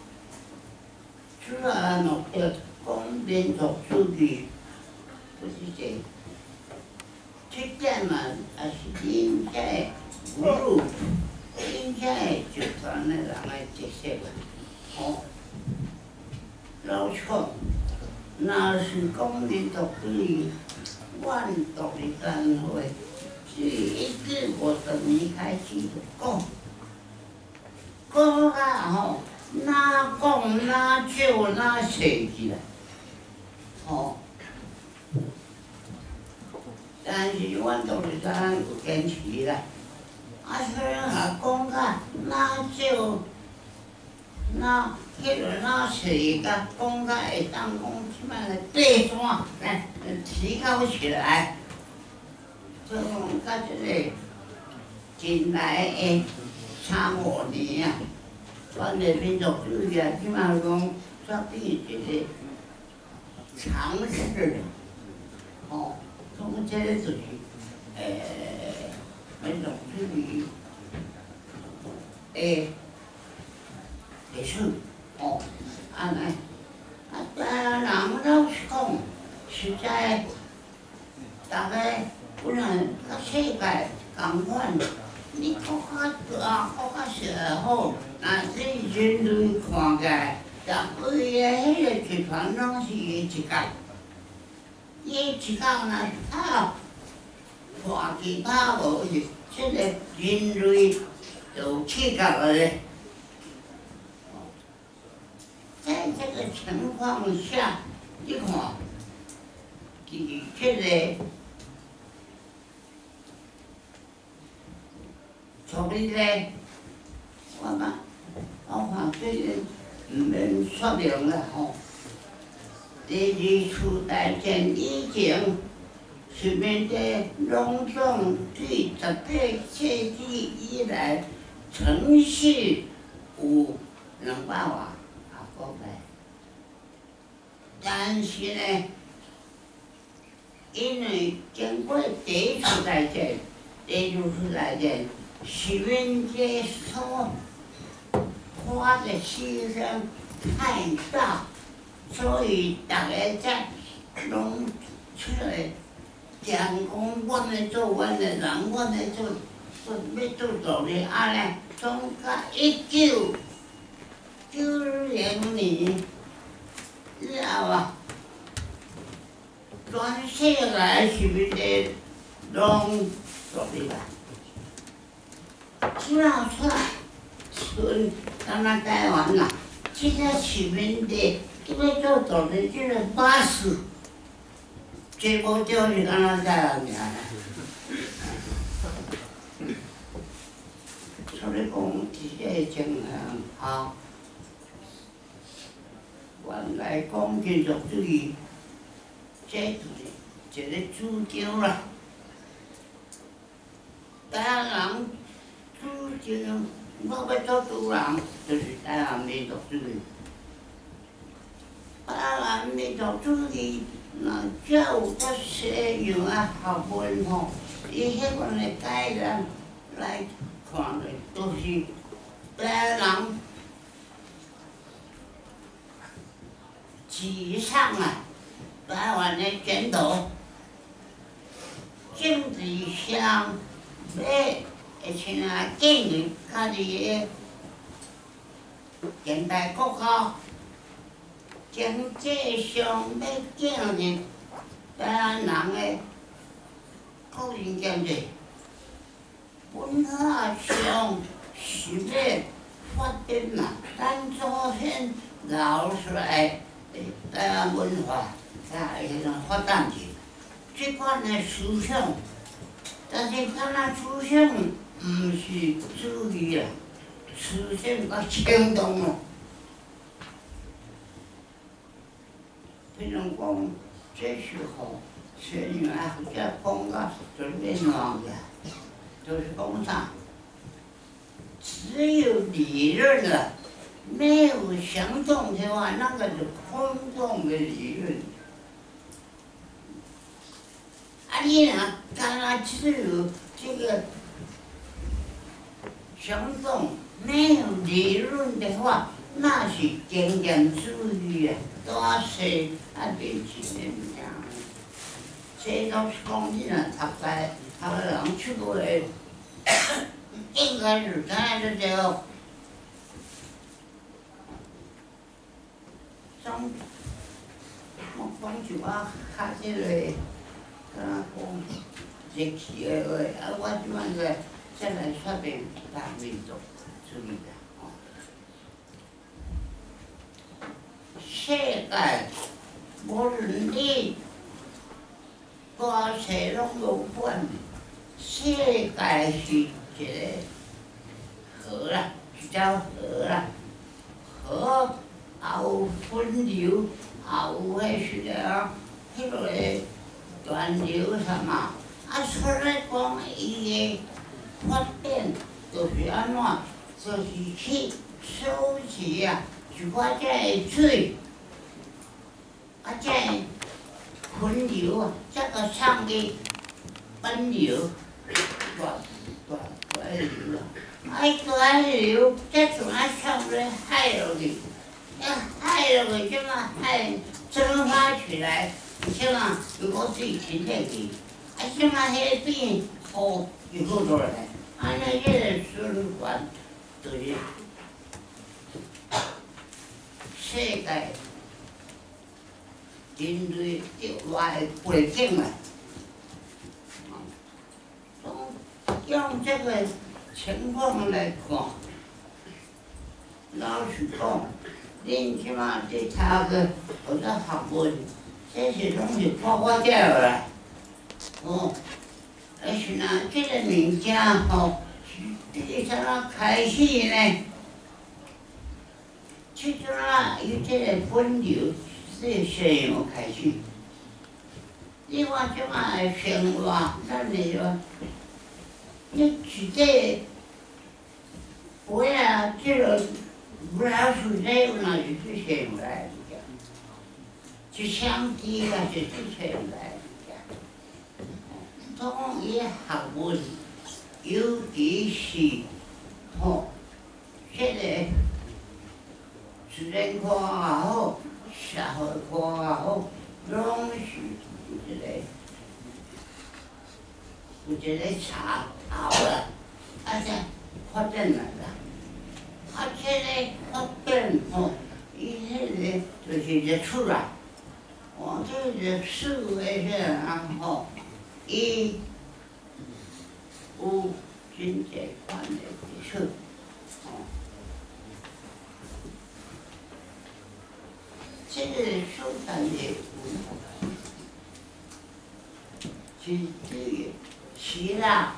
主要目的讲民族主义，就是这，这点嘛，也是恁这。侮辱真正的集团的人的特色，吼。老实讲，若是讲民族主义，阮独立单位是一九五十年开始就讲，讲啊吼，哪讲哪少哪细起来，吼。但是阮独立单有坚持啦。啊，虽然也讲甲哪少，哪迄个哪细，甲讲甲会当讲即摆个地线来提高起来，所以讲甲即个近来的三五年啊，阮的民族主义啊，即摆讲煞变一个常识，吼，讲即个就是诶。民族主义的历史，哦，安尼，啊，台湾人老实讲，实在，大家本来甲世界共款，你国较大，国较小好，若是人类看起来，逐位的迄个集团拢是伊一角，伊一角若啊。看其他无是，即个人类就气角了咧。在这个情况下，你看，其这个处理咧，我嘛，我看最近毋免说明了吼。第二次大战以前。是面对拢总对十八世纪以来城市有两百万啊国内，但是呢，因为经过第一次大战、第二次大战，市民这所花的牺牲太大，所以大家才拢出来。讲讲，阮咧做阮的人，阮咧做做要做独立，啊咧，从到一九九零年以后啊，全世界是不是拢独立啊？只要出来，剩咱咱台湾啦，即个市民的，叫要做独立，即个巴士。这无就是敢若在人名啦，所以讲这个情形啊，原来讲民族主义，这就是一个主张啦。台湾人主政，我要做主人，就是台湾民族主义。台湾民族主义，那只有个西洋啊学问吼，伊迄款的概念来看的，都是台湾人提倡啊，台湾的前途。政治上要会像啊建立家己的现代国家，经济上要建立台湾人的个人经济，文化上是要发展嘛，咱祖先留出来的台湾文化，才会能发展起。这款的思想，但是敢若思想毋是主义啦，思想甲行动咯。比如讲，这时候西洋啊，或者讲甲就是变乱个，就是讲啥？只有理论了，没有行动的话，那个是空洞的理论。啊，你若干若只有这个行动，没有理论的话，那是经验主义啊，大细啊，变成那样。这都是讲你若读在读个人出过来，应该是知影得着。总，我讲句话，较这个。敢若讲热气的话，啊，我即摆个再来说明大民族主义啦。哦，世界无论你大细拢有管，世界是一个河啦，一条河啦，河也有分流，也有迄时个迄落个。断流啥嘛？啊，所以讲伊个发展就是安怎，就是去收集啊，一寡只个水，啊，只个分流啊，才个送去本流，大大大流啊，啊，伊大流才从啊送咧海落去，啊，海落去即嘛海蒸发起来。即嘛，如果水沉下去，啊，即嘛迄边雨又好落来，安尼迄个循环就是世界人类着来背景啊。从用这个情况来看，老实讲，恁即嘛伫读个或者学问。这是拢是看我遮落来，哦，但是呢，这个物件吼，是从哪开始呢？即阵啊，伊这个分流是西洋开始。你看即马的生活，咱的个，你是这杯啊，这个不老水这有哪是是西洋来？一箱机啊，就是出来的。统一学问，尤其是吼，这个自然科也好，社会科也好，拢是有一个有一个差后啦，啊才发展来啦。啊，这个发展吼，伊迄个就是一出来。哦，这个思维是啊吼，伊有真济款的基础，哦，这个苏丹的文化，是这个希腊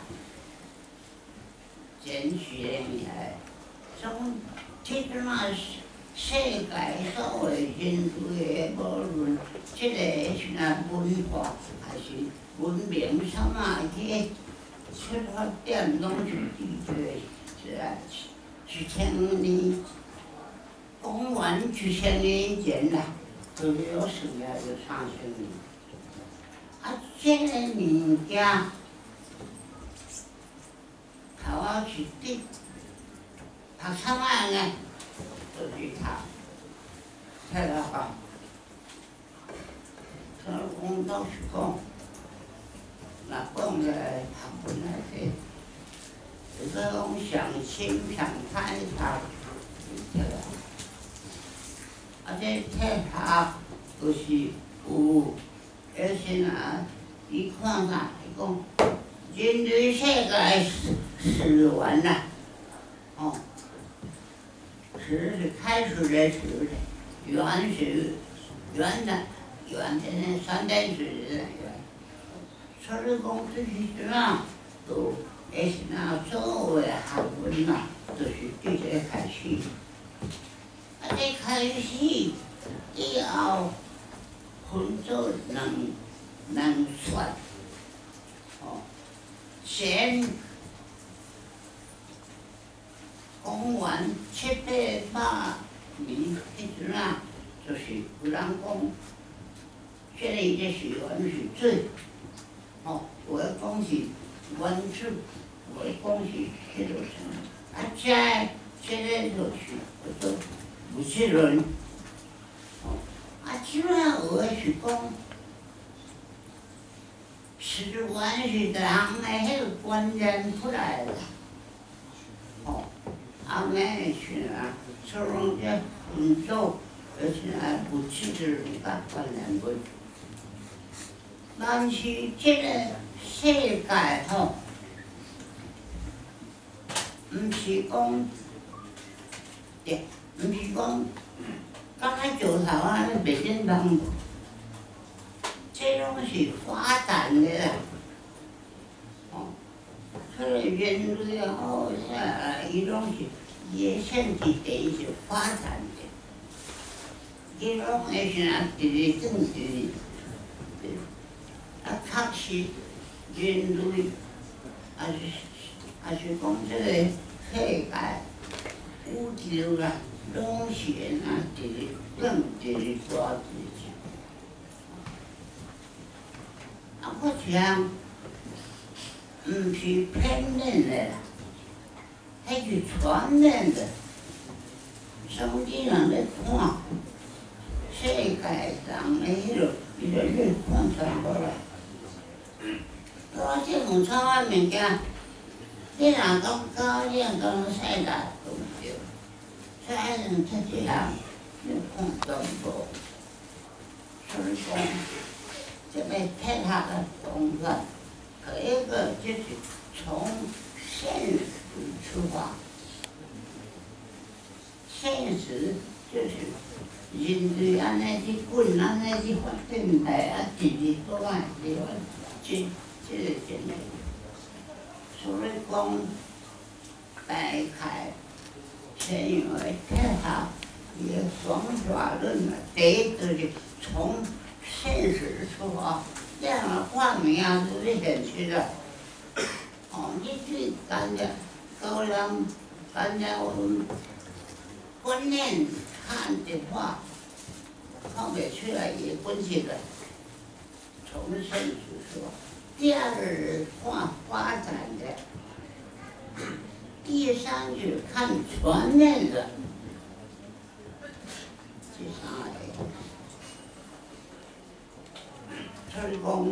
建起来，从这个嘛是。世界所有人类的，无论即个是啊文化还是文明，什么去出发点，拢是伫这个是啊，几千年，公元几千年前啦，都没有生下就上千年。啊，这个物件，头啊是滴，读啥物呢？就是读，睇下哈。所以讲倒是讲，若讲个学问来说，有个讲上深上歹读，对啦。啊，这体学就是有，有时啊，伊看啥？伊讲人类世界始始源呐，哦，始是开始的始，源是源的。源的那三点水的源，所以讲这是啥？都也是那所谓学问呐，都是对这开始。啊，这开始以后分做两两算，哦，先讲完七八百年迄阵啊，就是有人讲。这个这是源是水，哦，有的讲是源水，有的讲是迄落啥，啊，这这个就是叫做无齿轮，哦，啊，即摆有的是讲，始源是人的迄个观念出来的，哦，啊，那是啊，所以讲这分组，而且啊，无齿轮甲观念不。但是这个世界吼，毋是讲，对，毋是讲，刚才石头啊，袂振动，这拢是发展的啦，哦，所以人类后下来，伊拢是伊的身体第一是发展的，伊拢会是啊，直直正直。啊，确实，人类啊是啊是讲这个世界宇宙啦，拢是啊，一个正一个大事情。啊，我想，毋是片面的啦，迄是全面的。甚至人咧看世界上的迄落，伊就咧看全过来。我这种创啊物件，你若讲高兴，讲晒大都唔对，晒人出一项，你看全部。所以讲，这个配合的方法，可一个就是从现实出发，现实就是人类安尼去滚，安尼去发展来，啊，一日过来，一日这。这个真诶，所以讲，大概西洋的体学伊个方法论啊，第一就是从现实出发，这样的发明啊，就是现实的。哦，你最简单，高人简单我们观念看的话，看不出来也分析的，从现实出发。第二看发展的，第三是看全面的，第三个，所以讲，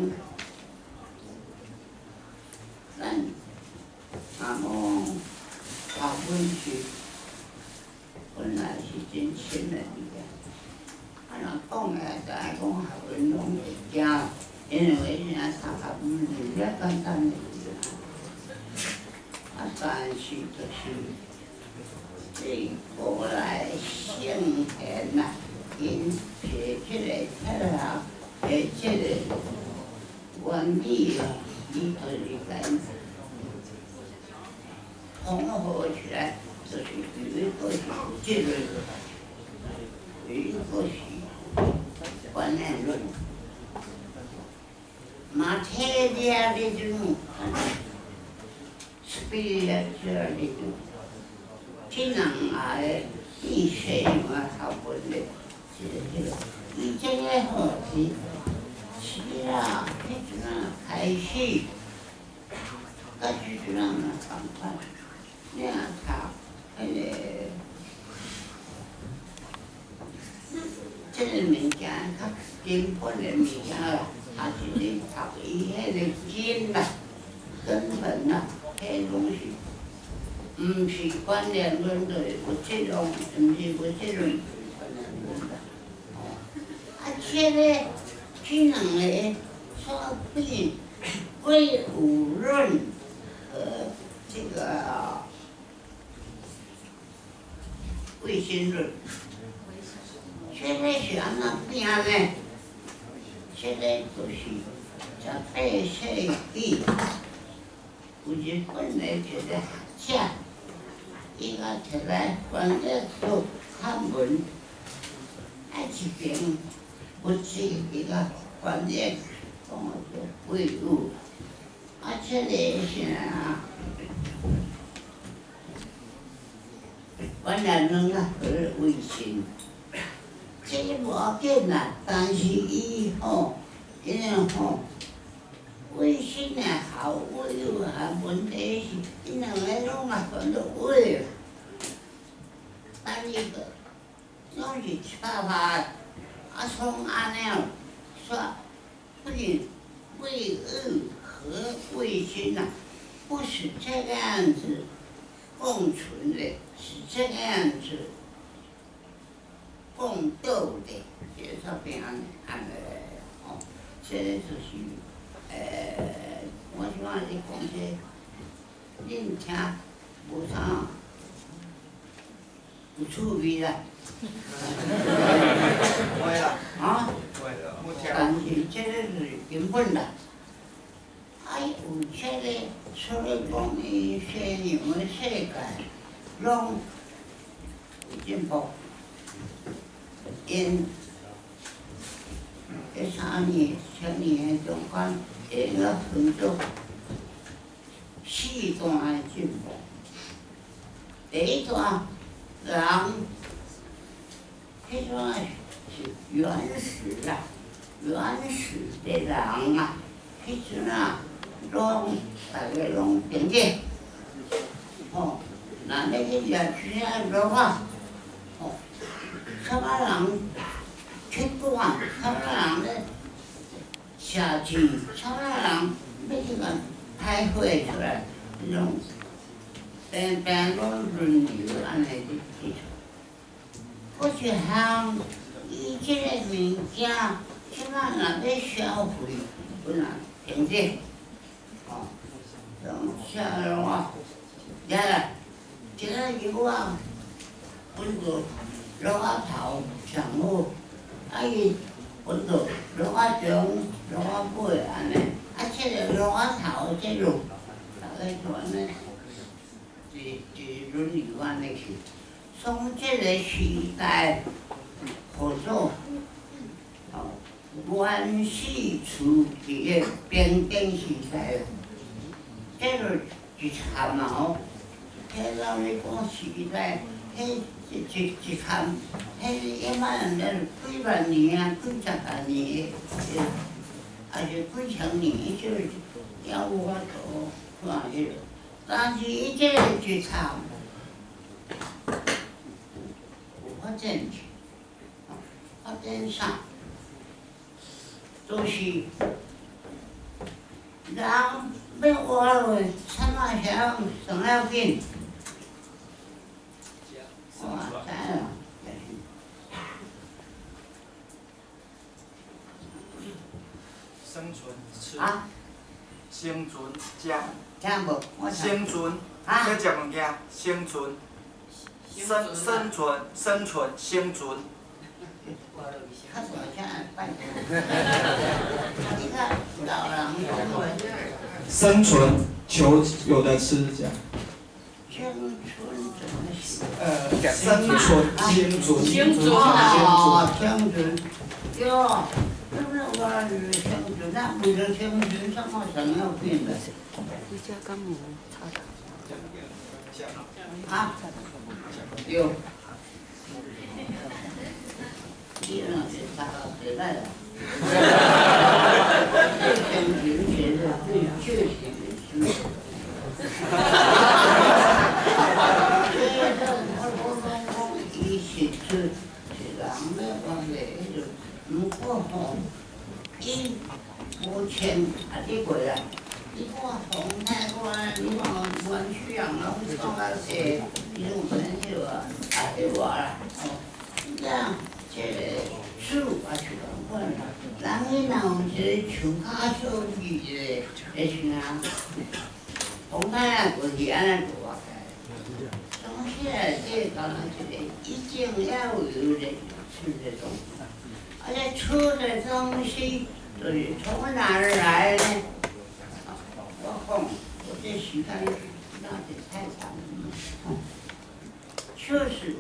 咱那么学问是本来是真深的物件，啊，若讲个就爱讲学问拢会惊。因为现在读学问是比较简单的事，啊，但是就是这过来圣贤呐，因写这个体学的这个原理啊，伊就是该统合起来，就是有一个是这个，有一个是观念论。materialism, spiritualism, 这人来伊生嘛好本嘞，是迄个，以前个吼是是啦，迄阵啊开始，甲即阵啊共款，你啊读迄个。 这个物件较根本的物件啦，也是你读伊迄个根啦、根本啦，迄拢是，毋是观念论的，有这种，毋是有这种观念论的。啊，这个这两个所比唯物论和这个唯心论。 这个是安怎变呢？这个就是十八世纪有日本的一个学者，伊个摕来翻译做汉文，啊一边不是伊个翻译讲做废物，啊这个是啊，原来人啊和微信。 这个无要紧啦，但是伊吼，因为吼，微信也好，微友也好，问题是，伊两个拢也全都微啦，但伊个拢是一百八，啊从安尼哦，说，不是微友和微信呐，不是这个样子共存的，是这个样子。 共斗的，这上边安安个哦，这个就是呃，我希望你讲这，恁听无啥有趣味啦。 会啦， 啊？ 会啦，我听。 但是这个是根本啦，啊有这个，所以讲伊西洋的世界，拢有进步。 因这三年、七年的中间，因个分做四段的进步。第一段，人，迄段是原始啦，原始的人啊，迄阵啊，拢大家拢平等，吼，那那个也是啊，落啊，吼。 什么人去管？什么人咧写字？什么人要去甲开会出来？拢平平拢轮流安尼伫记。我一项伊即个物件，即摆若要消费，本来停止，哦，拢写落啊，也啦，一个油啊，温度。 落啊头上好，啊伊温度落啊中，落啊尾安尼，啊这个落啊头这路，大概就安尼，一一轮流安尼去。从这个时代，合作，哦，原始初期的平等时代，这个一参哦，迄老咧讲时代，迄。 一一一项，迄一万人了几万年啊，几十万年的，还是几千年，就是也无法度看迄个。但是伊这个一项有发展去，发展啥？就是人要活落，怎啊想上了紧？ 哇，知啦！ 生存吃。 啊？ 生存食。 听无？我生存。 啊？ 要食物件，生存。生生存生存生存。 较大声拜托。你看老人讲话。 生存，求有的吃，这样。 生存怎么写？ 呃，生存，生存， 生存哦，生存，哟，那么我是生存，那为了生存，什么想要变的？ 你家干么？擦的。 啊，有。你那是啥时代的？最先进学的最确切的是。伊是出是人咧讲咧，迄种如果吼，伊无钱啊，你过来，你看红太官，你看湾区人拢创啊些，伊种朋友啊，啊对我啦，哦，这样这个树啊是共款啦，人伊若有一个树骹小米的，会是啊，红太啊过去安尼做啊。从现在这讲到这个，一定要有人吃的东西，而且吃的东西都是从哪儿来呢？我讲，我这时间那得太长了，就是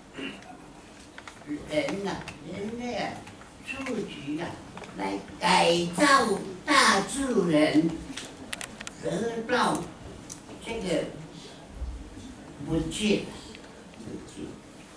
人呐、啊，人类啊，自己啊，来改造大自然，得到这个。不去，不去，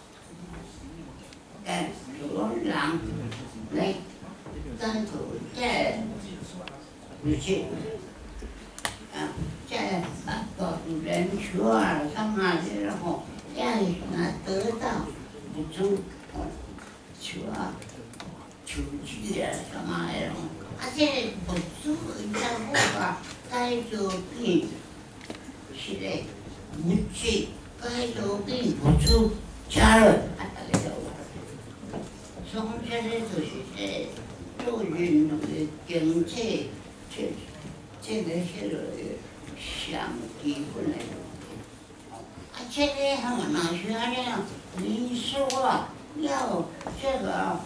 但做人来当土在不去，啊，在啊，到人求啊，干嘛的然后，让他得到不足，求啊，求去啊，干嘛的然后，而且不足，你看我吧，该做病，是嘞。不去，该有病不出家人，啊，大家都从这里就是在做运动的经济，这这个是上基本来的。啊，这个哈哪学呢？你说啊，要这个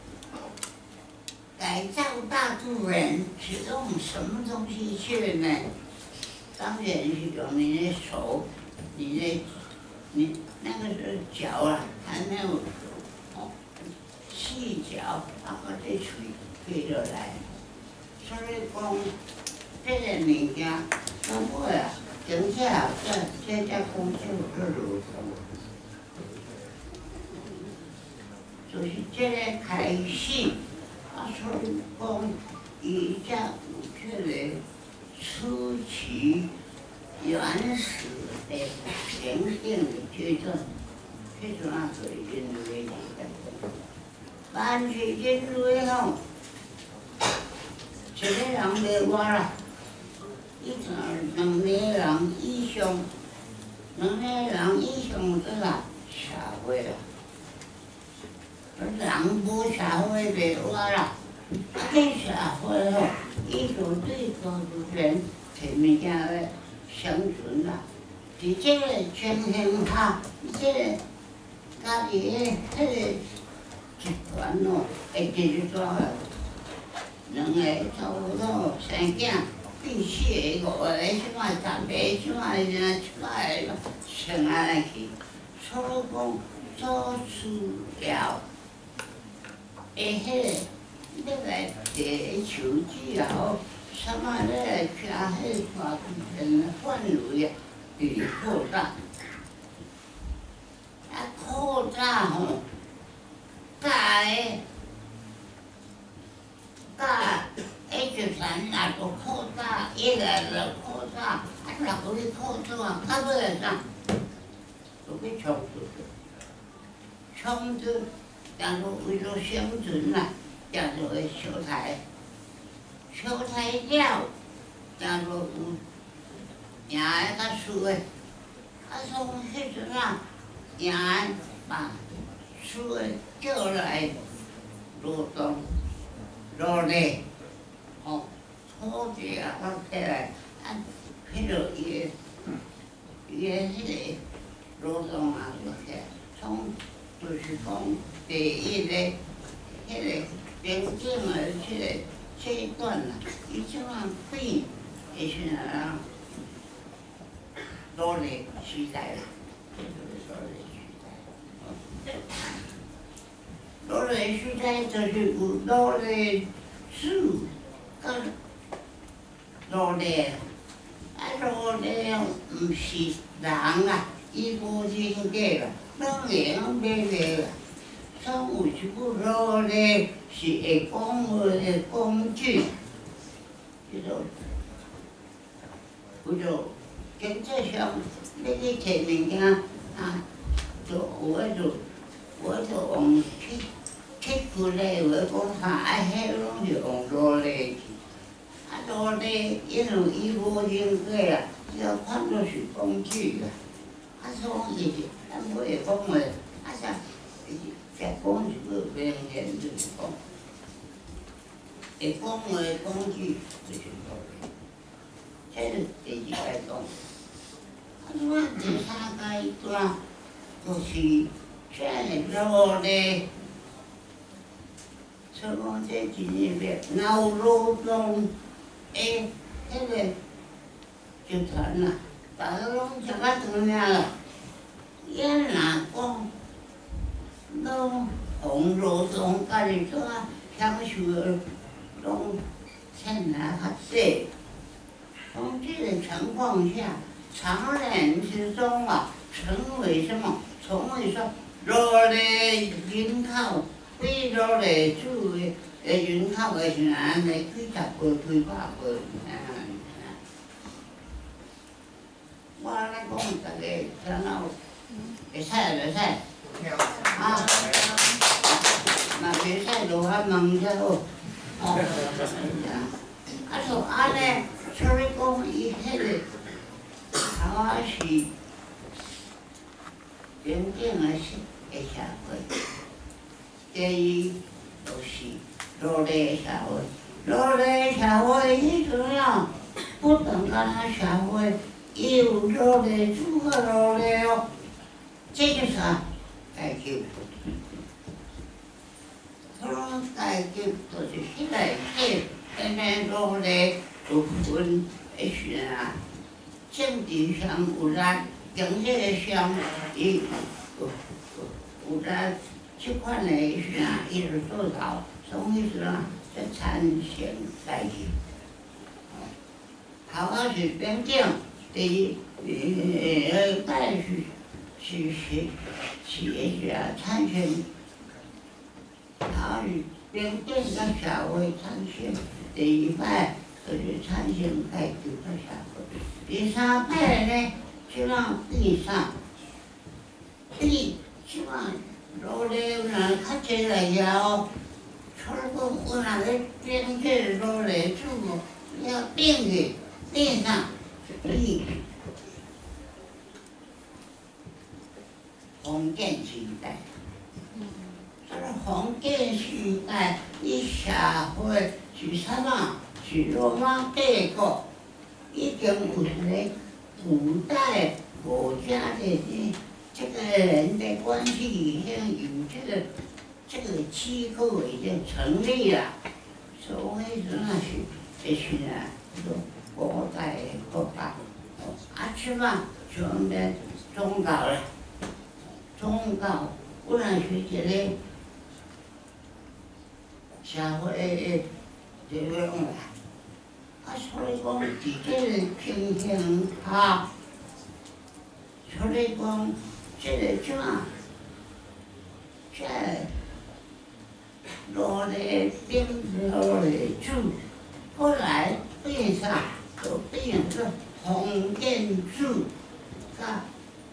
改造大自然，是用什么东西去呢？当然是用你的手，你的，你那个是脚啊，还没有哦，细脚，然后这水推着来。所以讲，这个物件，那我啊，真正这这家公司做如就是这个开始，啊，所以讲，伊只有这个。初期原始的平定的阶段，这种啊属于人类的。但是人类吼，一个人袂活啦，一个两个人以上，两个人以上都啦社会啦，人无社会袂活啦。啊，这社会吼，伊就对高自然前面讲的生存啦，伫这个情形下，这个家己的迄个集团哦，会记住啊，两个差不多生囝，变四个、五个、什么十个、什么人出来了，生安尼去，所以讲所需要的迄个。你来地球之后，什么咧？吃迄大自然的范围啊，就是扩大。啊，扩大吼，大诶，大，一就三那个扩大，一来就扩大，啊，那个去扩大，到尾来啥？就去冲突，冲突，然后为了生存啦。叫做个小菜，小菜了，叫做有赢个较输个，啊从迄阵啊，赢个把输个叫来劳动劳力，吼，土地啊发起来，啊，迄落伊个伊个迄个劳动啊发起来，从就是讲第一个迄个。边境的这个阶段啦，伊即样变，也是啊，劳力时代啦，劳力时代就是有劳力数跟劳力，啊， 啊，罗咧毋是人啊，伊无人格啦，当然买卖啦。总有一句罗咧是会讲话的工具，叫做叫做经济上你去摕物件啊，就有迄种有迄种用去去骨咧，有迄讲啥，啊，迄拢是用罗咧去。啊，罗咧因为伊无人格啊，要看作是工具啊。啊，所以咱不会讲话，啊啥，再讲一个名言就是讲，会讲话的工具就是罗咧。这是第二个讲。啊，我第三个一段就是这罗咧。所以讲这真正要脑劳动诶，迄个集团啊，大家拢食甲长命啦。伊若讲拢红劳动，家己做啊享受的拢欠来较济。从这个情况下，常人之中啊，成为什么？成为说罗咧人口。几多嘞？厝诶，诶人口诶是安尼几十倍、几百倍，我来讲，大家听到会使就使，啊，若袂使就较问才好，哦，啊，就安尼，所以讲伊迄个头仔是平静诶诶社会。第二就是罗咧社会，罗咧社会迄阵啊，不等干那社会，伊有罗咧主个罗咧哦，这个啥阶级？迄种阶级就是迄个体，安尼罗咧有分迄时啊，政治上有力，经济上伊有有有力。即款的是啊，伊就做头，所以是啊，这产生在去。头仔是平静，第二摆是是是是是啊，产生，头仔是平静甲社会产生，第二摆就是产生阶级甲社会，第三摆呢，即样变啥？变即样。罗咧有人较济来遐哦，所以讲有人咧编这罗咧厝哦，要变去变啥？变封建时代。这个封建时代，伊社会是啥物？是罗马帝国已经有一个古代国家的这。这个人的关系已经有这个这个机构已经成立了，所以说那是就是啊，这个古代的国家，啊，吃嘛全面宗教了，宗教不然是一个社会的这个用啦，啊，所以讲伫这个情形下，所以讲。这个怎啊？这罗咧顶罗咧厝，后来变啥？就变做封建厝，甲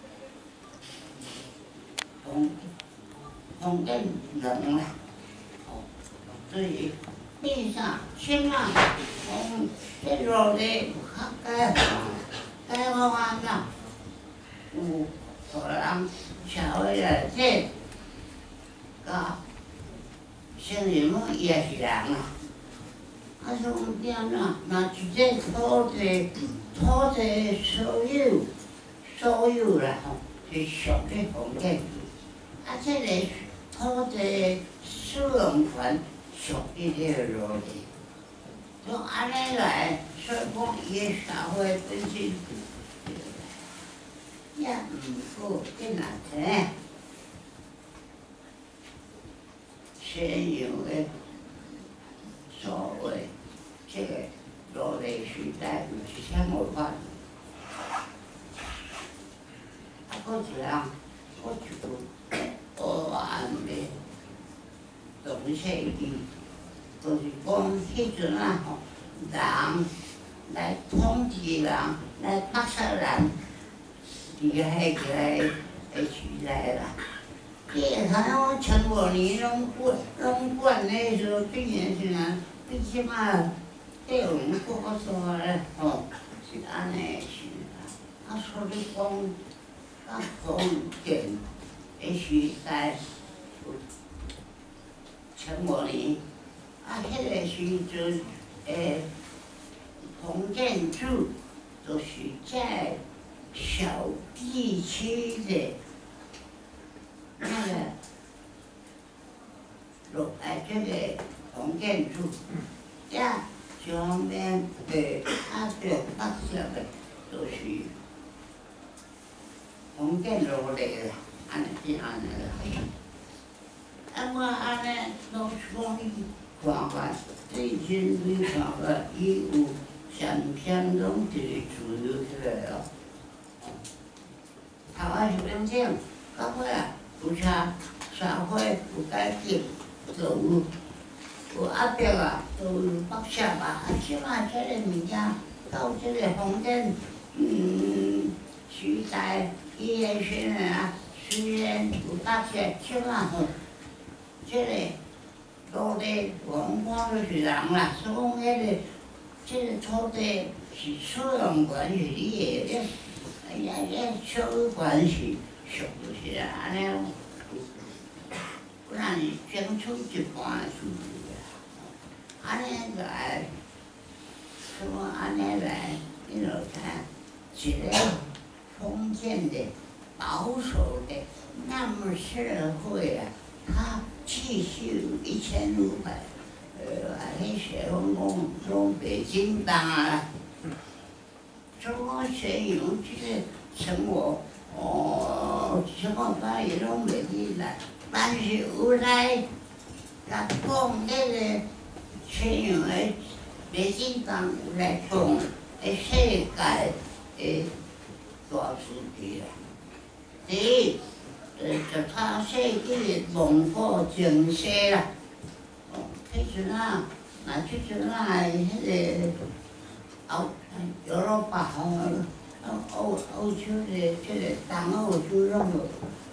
封封建人啦。所以变啥？怎啊？封这罗咧较解放，解放安怎？有。互人社会内底，甲承认讲伊也是人啊。啊，所以点啊？若是这土地、土地所有、所有啦吼，是属于封建。啊，这个土地使用权属于这个罗咧。从安尼来，所以讲伊个社会本身。也毋过这哪济，西洋的所谓这个罗咧时代有一项文化， 迄阵啊吼，人来统治人，来迫杀人，伫迄个个时代啦。即个台湾前五年拢管拢管咧说，毕竟是啊，你即马对有人过煞咧吼，是安尼是啊。啊，所以讲，啊，封建的时代，前五年，啊，迄个时阵诶，封建主就是在小地区的。那个，落来这个封建主，这上面的啊着北上的，都是封建落来的，安尼是安尼啦。啊，我安尼老讲伊看法，最近对看法，伊有相相当一个自由起来哦。台湾是变这样，到尾啊。有啥社会有改变，就有有压迫啊，就有剥削啊。啊，即摆即个物件到即个封建嗯时代，伊个虽然啊，虽然有剥削，即摆吼，即个土地文化就是人啦，所以讲迄个即个土地是使用权是你个，哎呀，迄所有权是。俗就是啊，安尼，不然是争取一半的自由啊。安尼来，什么安尼来，你就看，一个封建的、保守的，那么社会啊，它继续一千五百，呃，那些拢讲从北京当啊，所以讲宣扬这个生活。哦，什么话伊拢袂记来，但是有来甲讲迄个宣扬的北京党有来讲的世界的大事体啦。第一，呃，就他世纪的文化形势啦。哦，迄阵啊，那即阵啊，迄个欧欧罗巴吼。欧欧洲的这个东欧洲拢有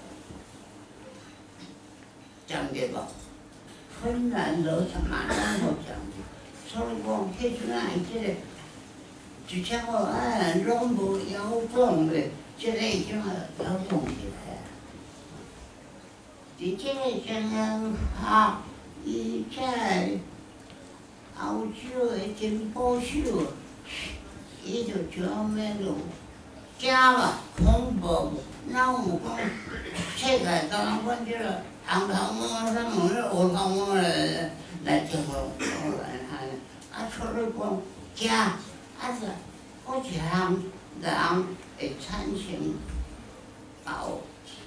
讲的无，芬兰罗什么拢无讲的，所以讲迄阵啊，伊这个一切个啊拢无摇动的，这个已经摇动起来啊。伫这个情形下，伊在欧洲的真保守，伊就专门有。惊嘛，恐怖，哪有讲世界敢若阮即个红头毛，咱用迄乌头毛来来照顾来安尼，啊，所以讲惊，啊是好一项人会产生保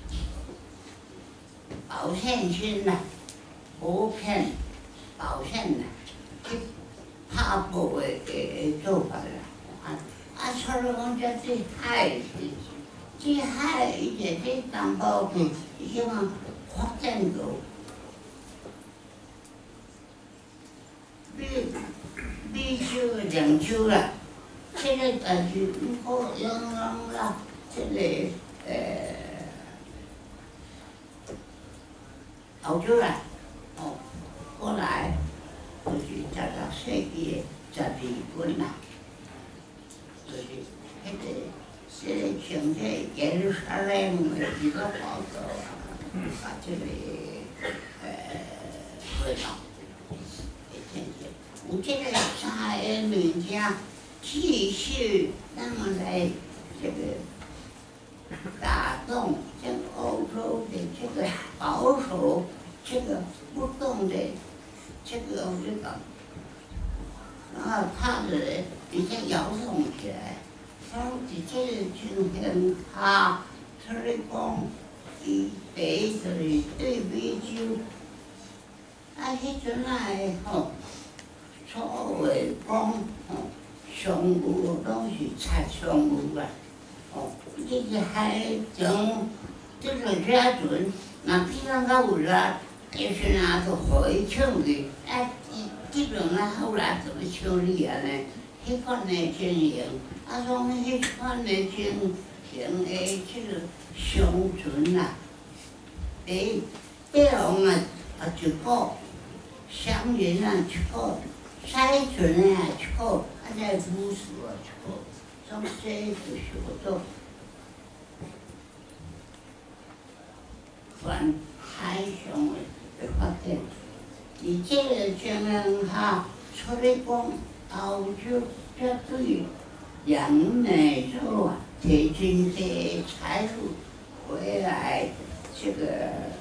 保险心啦，保险保险啦，去拍布的的做法啦，啊。啊，所以讲这最害的，最害伊个这东部片，伊叫啊发展到，美美洲个凉州啦，这个但是好养人啦，这个呃欧洲啦，哦，过来就是十六世纪十二月啦。就是迄个，即个从这耶路撒冷的一个报道啊，把这个呃回到，有这个三个物件继续那么来这个打动这个欧洲的这个保守、这个不动的这个这个。然后他的比较摇动起来，所以这个情形下，所以讲，伊第一就是对美洲，啊，迄阵啊吼，所谓讲吼，上牛拢是插上牛啦，哦，这个海从这个热船，那比咱较有热，就是那个回唱的，啊。 基本上后来怎么处理啊呢？迄款的情形，啊，从迄款的情形的即个相存啊，第一，北方啊啊一股，湘云啊一股，西村啊一股，啊再武术啊一股，从这就是做环海上的发展。而这个情形下，出来讲欧洲这对人民说啊，提经济财富回来，这个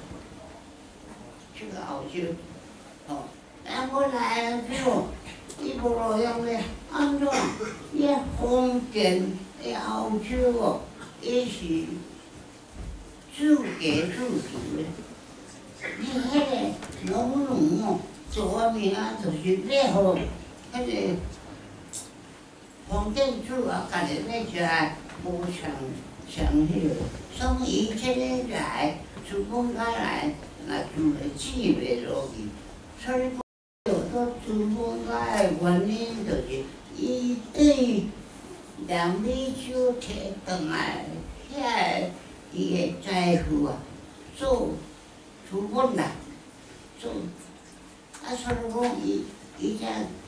这个欧洲，哦，但我来了之后，伊无路用咧，按怎伊封建的欧洲哦，伊是自给自足的。你迄个农农哦，做名啊，就是要互迄个封建主啊，家己要食无上上迄个，所以伊这个来，自本家来，那就会记袂落去。所以讲，有个自本家的原因就是伊对两米酒摕转来，遐伊的财富啊，做。出本啦，做，啊，所以讲伊伊只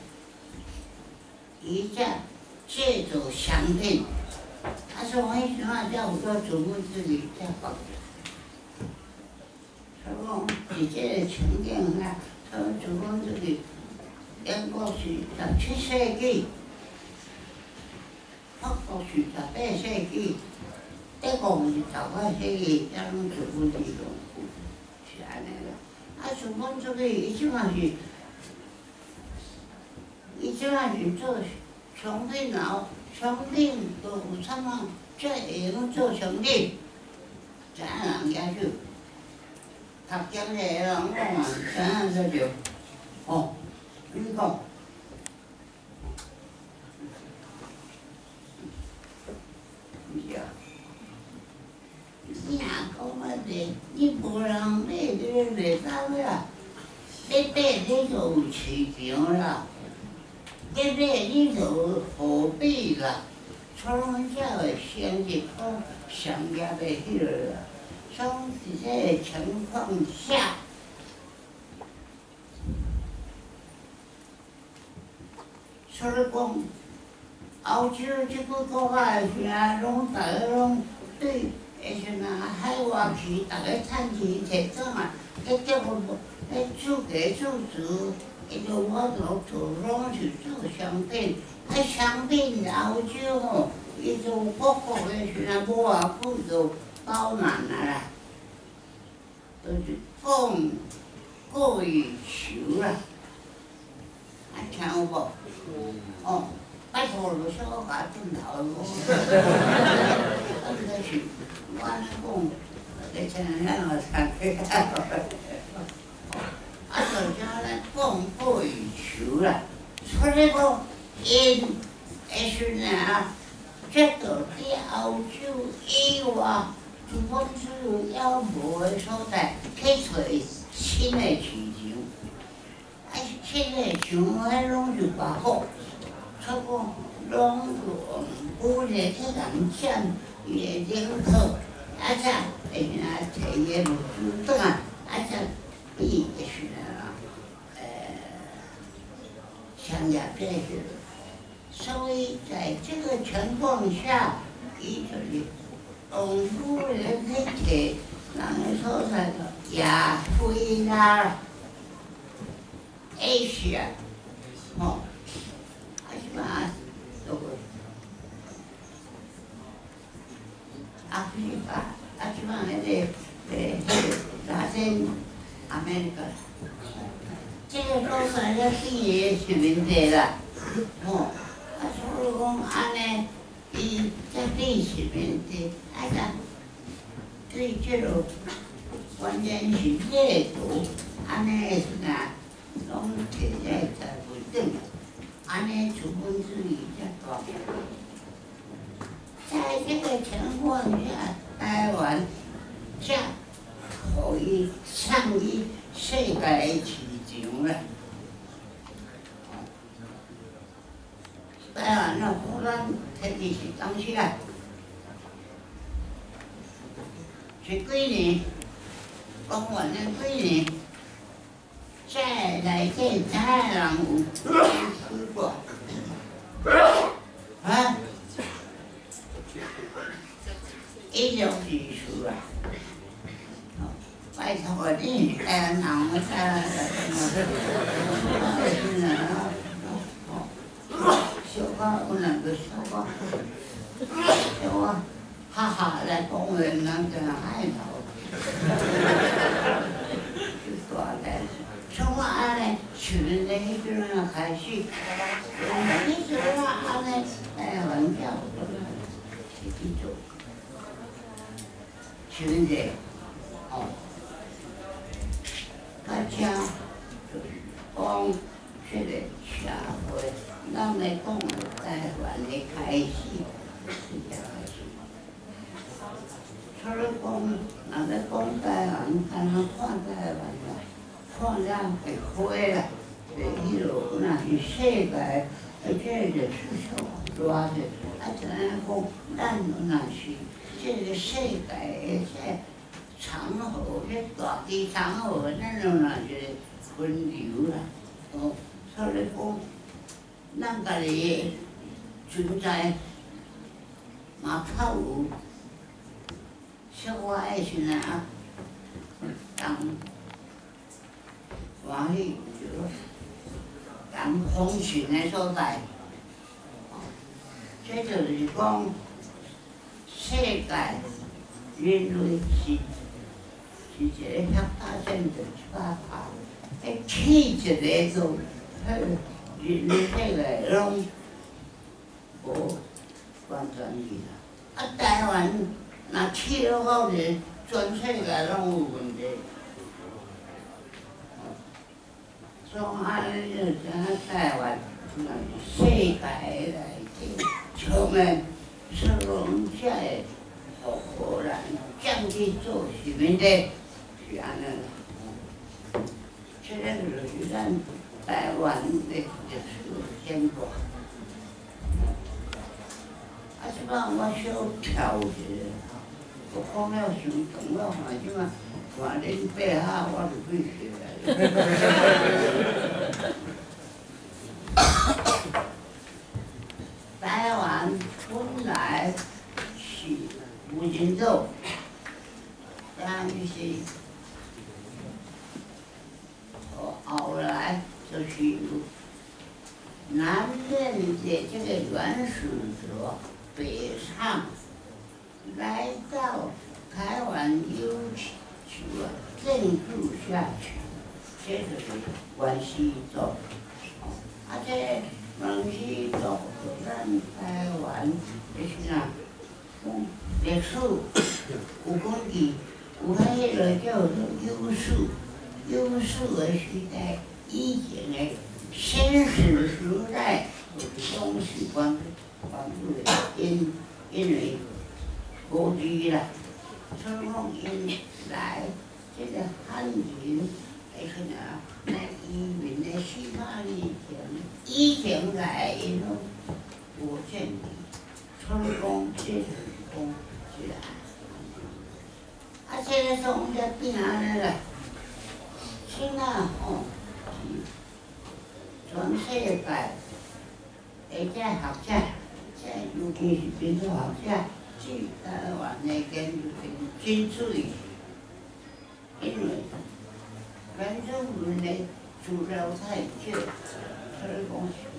伊只制造商品，啊，所以迄阵啊，才有个自本自己才发。所以讲，伫这个情景下，所以自本自己，英国是十七世纪，法国是十八世纪，德国是十八世纪，才拢自本自用。安尼啦，啊，自本主义伊即马是，伊即马是做商品后，商品都有啥物，这会用做商品，知影人家就，读经济的人讲啊，知影这就，哦，你讲，是啊。你若讲啊这，你无人买这个袂当啦，你买你就有市场啦，你买你就有货币啦，所以阮才会成立个商业的迄个啦。所以伫这个情况下，所以讲，欧洲即个国家的啥，拢大家拢对。诶，像啊，海外去，逐个趁钱摕走嘛，迄结果无，迄自给自足，伊就我着做拢是做商品，啊商品欧洲吼，伊就各国诶像啊无偌久就包难啊啦，就是供过于求啦，啊听有无？哦，拜托了，小我甲转头无？啊，就是。我安尼讲，你像遐个参加，啊，就像咱供过于求啦。所以讲，因的时阵啊，这个伫欧洲以外，自本自有要无的所在，去找新的市场。啊，新的市场，迄拢是外国，所以讲，拢是有个去人占。伊的领土，啊则会啊摕伊的物资转啊，啊则比的是啊，呃，商业这些，所以在这个情况下，伊就是用富人去摕人的所在个亚非拉、Asia， 吼，啊是嘛，都个。阿非利巴，啊，即摆迄个诶，拉丁阿美利加，这个所在了第一殖民地啦，吼，啊，所以讲安尼，伊在第殖民地，啊个对这个完全是掠夺，安尼是哪，拢摕在在规定，安尼资本主义才大。在这个情况下，台湾才可以参与世界的市场啦。 台湾的湖南特别是当时啊，是几年，公元的几年，再来这台人有去过，啊，一种艺术啊。 拜托你，哎，哪个在？小可有两个小可，小可哈哈来公园那个海头，就说嘞，从我安尼群的迄阵啊开始，迄阵我安尼哎玩笑，去去做，群的，哦。 大家讲这个社会，咱来讲台湾的开始，是这开始。除了讲，人咧讲台湾，敢若看台湾啦，看咱的花啦，的迄落那是世界，而且就是上热的，啊，怎样讲，咱那是这个世界的这。 长河，迄大地长河，咱种若是分流啦，哦，所以讲，咱家己存在嘛较有小可的时阵啊，当欢喜就当风情的所在，哦，这就是讲世界人类是。 是一个百八线的一百八，迄气质个都，迄人类这个拢无完全去啦。啊，台湾若气了好是全世界拢有问题。所以安尼就讲台湾，那是世界来底充满所有这个互荷兰降去做什么的？ 是安尼啦，这个就是咱台湾的历史现状。啊，即摆我小跳一下，我讲了伤长了，看即摆看恁八下我就退休了。台湾本来是无人州，但是。 后来就是有南面的这个原始者北上，来到台湾有求啊，镇住下去，这就是关西族。啊，这关西族咱台湾就是啊，讲历史有根据，有迄个叫做优术。 优秀的时代，以前的先史时代，拢是关关注的，因因为国际啦，所以讲因来这个汉人，哎看啊，那移民的四百年前，以前来因拢无见地，所以讲这是讲是啊，啊这个从这变安尼啦。 现在吼，全世界的这学者，这尤其是民族学者，去台湾的研究真注意，因为原住民的资料太少，所以讲是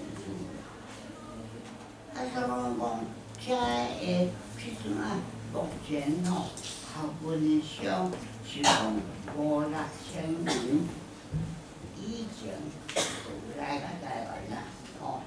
啊，所以讲这个譬如啊，目前吼学问上。 是讲五六千人以前有来到台湾啦，哦。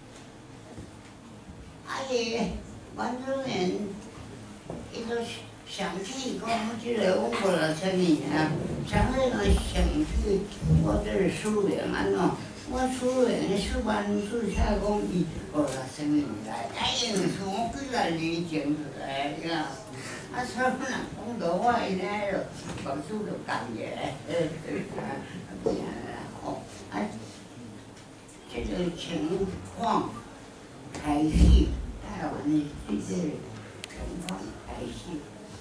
啊，伊原住民，伊都详细讲即个五五六千年啊，详细讲详细，我这是书名安怎？我书名的出版社写讲伊五六千年来，哎，因为从我几来年前就来呀。 啊，所以人讲到我因咧就目睭就干个，呃呃，啊，啊，哦，啊，这个情况， 开始，台湾的这个情况开始。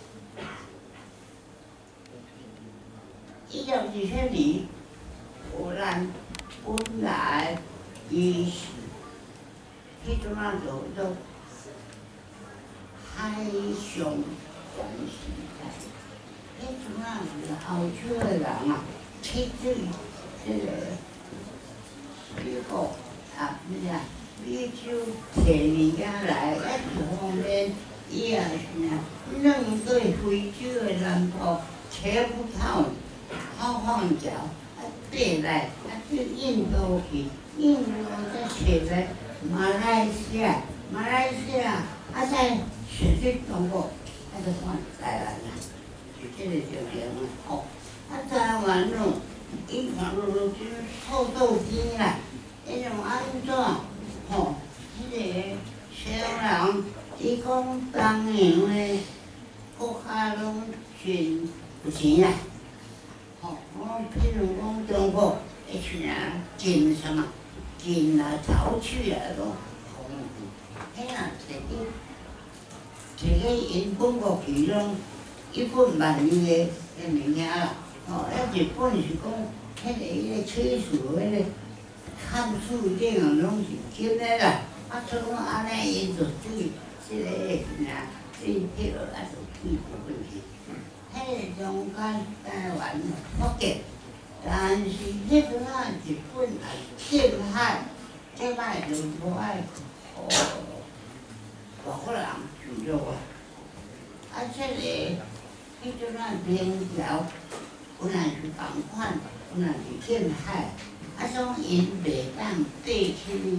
一九二七年，荷兰本来伊迄阵啊就做海上管时代，迄阵啊是澳洲的人啊，去对这个美国啊，咩啊，美洲摕物件来，一方面伊也是啊，弄对非洲的南部切不透。好放脚，啊爬来，啊去印度去，印度再摕来马来西亚，马来西亚啊再chuyển去中国，啊就看台湾啦，是这个情形哦。啊台湾咯，伊看落落就臭豆腐啦，迄种安怎吼？迄个小人伊讲东洋的国家拢全有钱啦。哦，我譬如讲中国，迄群啊进什么进啊潮去啊都，迄啊摕去摕去因本国去拢一本万利的个物件啦。哦，啊日本是讲迄个迄个吹树迄个看树顶啊拢是金的啦。啊，所以讲安尼因就对即个个啊，对迄个啊就对无问题。迄个中间台湾福建，但是迄阵啊日本也禁海，即摆就无爱互外国人去了啊。啊，即个迄阵啊明朝本来是共款，本来是禁海，啊，所以因袂当爬去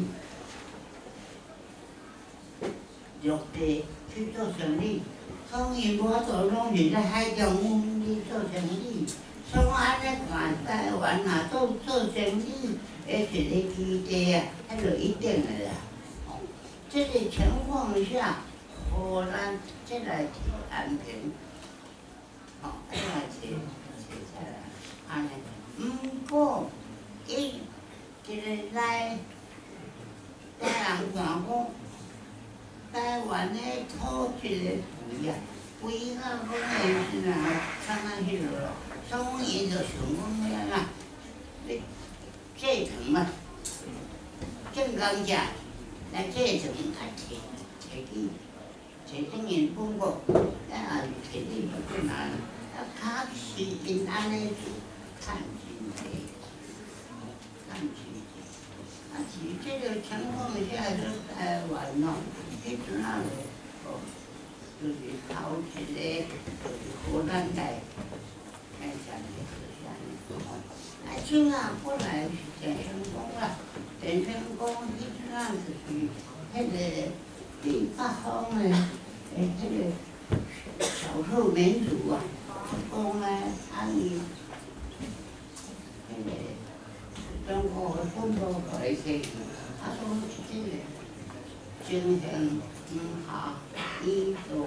陆地去做生意。所以无做拢是咧海中央去做生意，所以我安尼看台湾啊做做生意的一个基地啊，迄就一定的啦。哦，这个情况下，荷兰这来是安平，哦，这来是是这啦，安尼。毋过，伊一个来，台人看讲，台湾的土质的肥啊。规啊，讲的是啊，像啊迄落咯，所以就想讲咩啦，你制糖嘛，正工价来制糖啊，摕摕去摕等因本国，啊摕去去哪？啊，确实因安尼做，趁真济，趁真济。啊，是这个情况下，就台湾咯，迄阵啊哦。就是头一个，就是荷兰来，来上的是啥呢？啊，即啊本来是电成功啦，电成功迄阵啊就是迄个第八方的，诶，迄个少数民族啊，讲咧，啊伊，迄个中国的本土可以去，啊讲即个情形。嗯，好，伊就，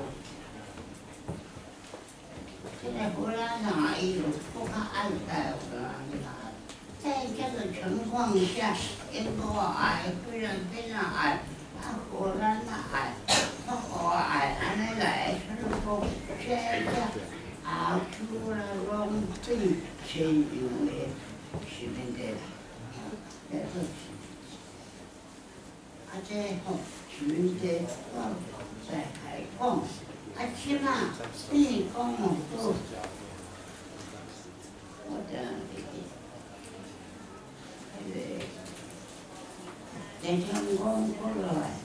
这个荷兰人啊，伊就不较爱台湾人啦。在这个情况下，英国爱，非常非常爱，啊，荷兰也爱，法国也爱，安尼来，所以讲，这个亚洲啦，拢对西洋的是问题啦，这个是，啊，这吼。问题我在海讲，啊，起码你讲哦，都我讲迄个，迄个电成功过落来，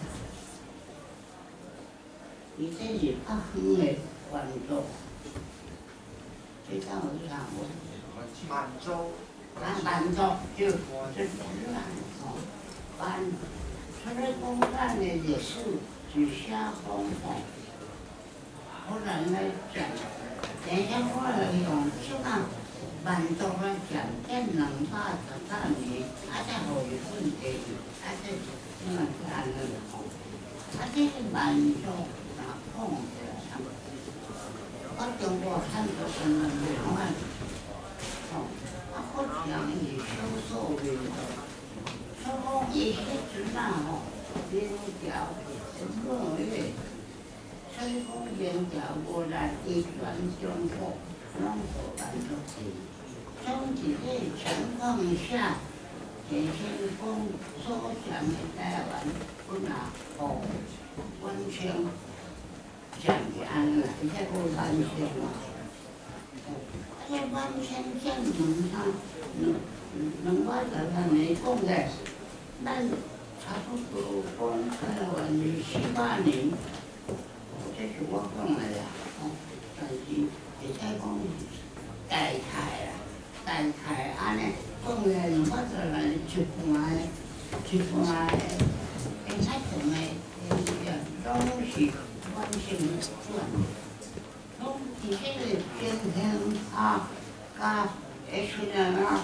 伊这是北方的满洲，这讲有啥我？ 满洲。 啊，满洲就就是满哦，满。他在公干的也是只下公干，后来来讲，等一下我来用即个万族来讲，这两百十三年，啊，这后日本地，啊，这即个是安尼讲，啊，这个万族哪讲的啦？我中国汉族跟人两万，哦，啊，好像伊少数民族。所以讲，伊迄阵啊吼， 明朝末月，所以讲明朝无力地全中国拢无办落去。从这个情况下，陈先锋所讲的台湾本来哦，完全像是安尼啦，而且佫完全啊，而且完全像两三两两百十三年讲的，咱差不多讲台湾是四百年，这是我讲的啦，哦，但是会使讲大概啦。大概安尼讲个两百十来一半的，一半的，会较长的，诶，拢是完成转，拢伫迄个天天啊，甲诶虽然啊，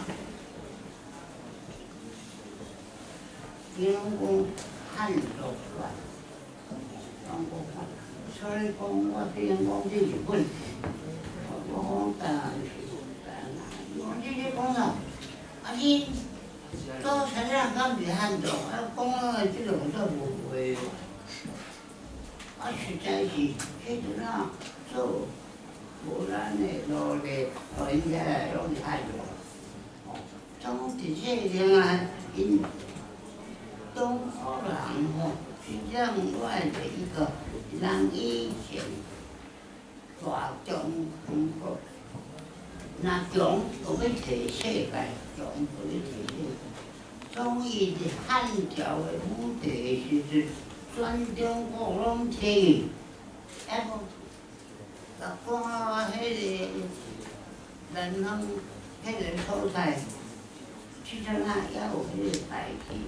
比如讲汉族转，中国转，所以讲我比如讲这日本，我讲当然是。我这些讲啦，啊你做啥人敢是汉族？啊讲啊，这个我都无会。啊实在是，迄阵啊做无咱的努力，互因遮来拢是汉族。哦，从伫这边啊，因东欧人吼，是让外的一个人以前大中国。那强就要摕世界，强就要摕世界。从伊伫汉朝的武帝的时阵，全中国拢摕，还无，甲讲迄个南方迄个所在，即阵啊也有迄个代志。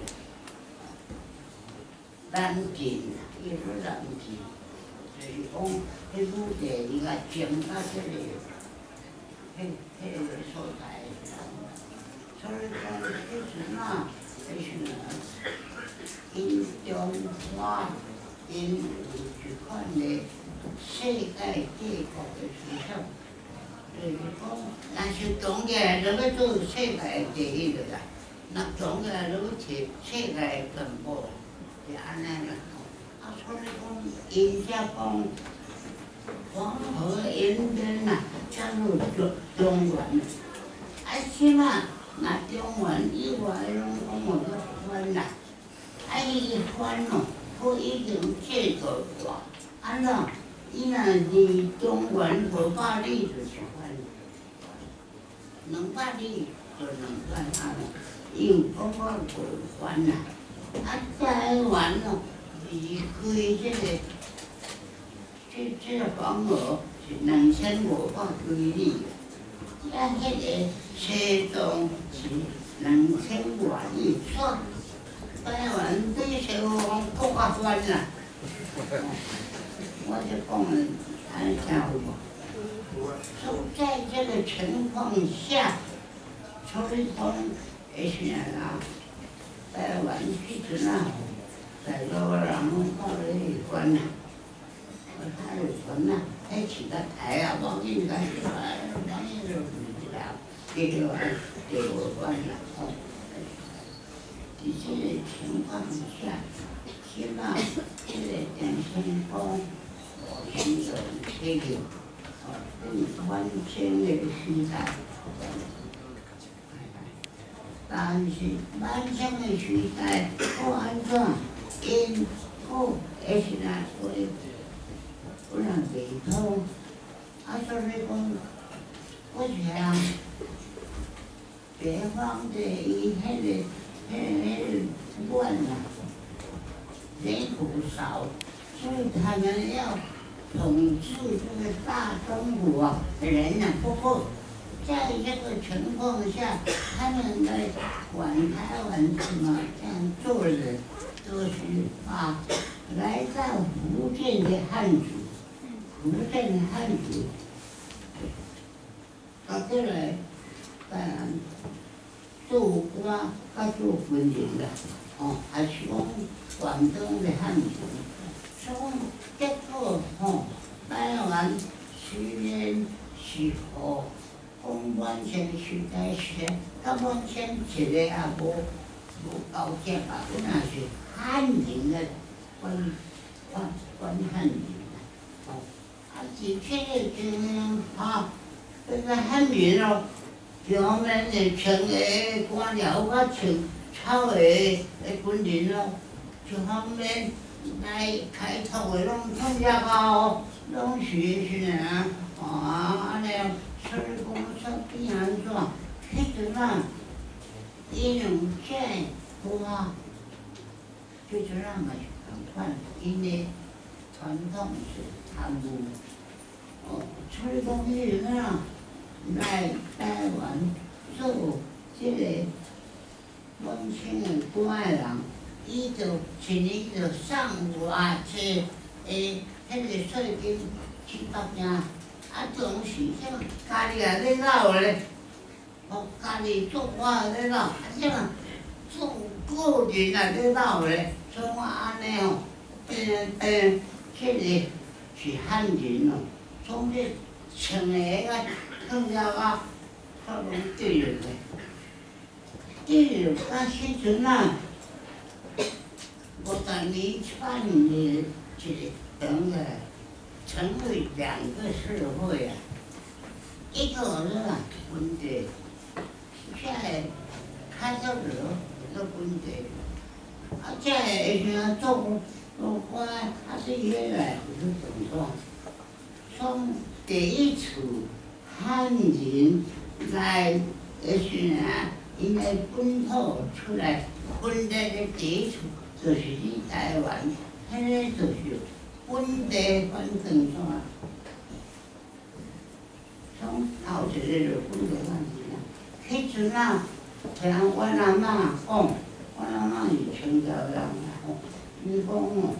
南晋啊，伊说南晋，就是讲迄武帝伊甲争到即个。迄迄个所在，所以讲迄阵啊，迄阵啊，因中华因有一款的世界帝国的思想，就是讲，若是强起来就要做世界第一个啦，若强起来就要摕世界的全部啦，是安尼啦。啊，所以讲，因才讲。黄河沿边呐，加入中中原，啊，起码那中原以外拢讲我要翻啦，啊，伊翻咯，佢已经制度大，安怎？伊若离中原五百里就是翻，两百里就两翻啊咯，伊有讲我无翻啦，啊，台湾咯，离开这个。这这个黄河是两千五百几里，啊，迄个西藏是两千外里，错，台湾对西方国家翻啦。我就讲了，安下无？就在这个情况下，所以讲，那些啊，台湾迄阵啊，在陆人拢到咧翻啦。他有船呐，还起个台啊，往应该是来，往应该不知道，这个这个关了哦。在这个情况下，起码这个电信风，我是有这个，哦，更完全的时代。但是完全的时代，不安怎？因我也是那所以。不能未通，啊，所以讲，我想北方的伊迄个、迄个乱啊，人口少，所以他们要统治这个大中国的人啊，不够。在这个情况下，他们来管台湾怎么这样做的，都是把来到福建的汉族。福建的汉族，到这来，当然做官甲做军人啦，哦，还是讲广东的汉族，所以结果吼，台湾虽然是互讲完全时代是，甲完全一个也无， 无够正啊，本来是汉人的关关关汉人啊，哦，啊，而且就哈，这个汉人哦，上面的穿的官僚我穿草的的军人哦，就方面来开拓的拢参加到，拢是是啊，啊，安尼出公说变安怎？迄阵啊，伊用这话，迄阵啊嘛是共款，因的传统是汉语。哦，出公迄阵啊，来台湾做这个满清的官的人，伊就请伊就上外去诶，迄个税金七八件，啊，总是啥家己也咧闹咧。哦，家己做我咧闹，啊，啥做个人也咧闹咧，所以我安尼哦，诶诶，这个是汉人哦，从这穿个个更加啊，较拢对了咧，对了，啊，迄阵啊，五十年创的这个等的，成为两个社会啊，一个是啊，问题。现在看到了那问题，啊，这像做做官，还是原来不是怎么说？从第一次汉人来的是啊，因为本土出来分裂的第一次就是你台湾，现在就是本地反正说，从后头的就本地反正。迄阵啊，听阮阿嬷讲，阮阿嬷是青岛人啊，吼，伊讲哦，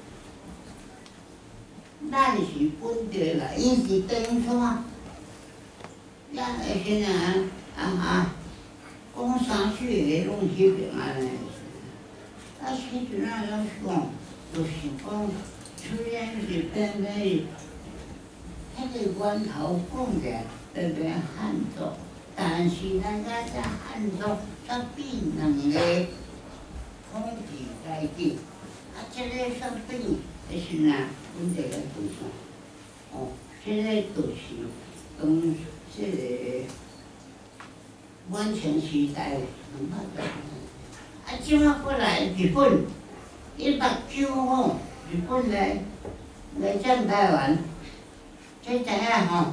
咱是本地啦，伊是长山，咱的时阵啊啊，讲三四个拢是平安的，啊，迄阵啊要讲，就是讲，虽然是偏偏，迄个源头讲者偏偏汉族。但是咱家在汉族，它变两个统治在地，啊，这个说变就是呐，本地个地方，哦，这个就是跟这个满清时代两百多年，啊，即马过来日本，一八九五日本来来占台湾，这知影吼？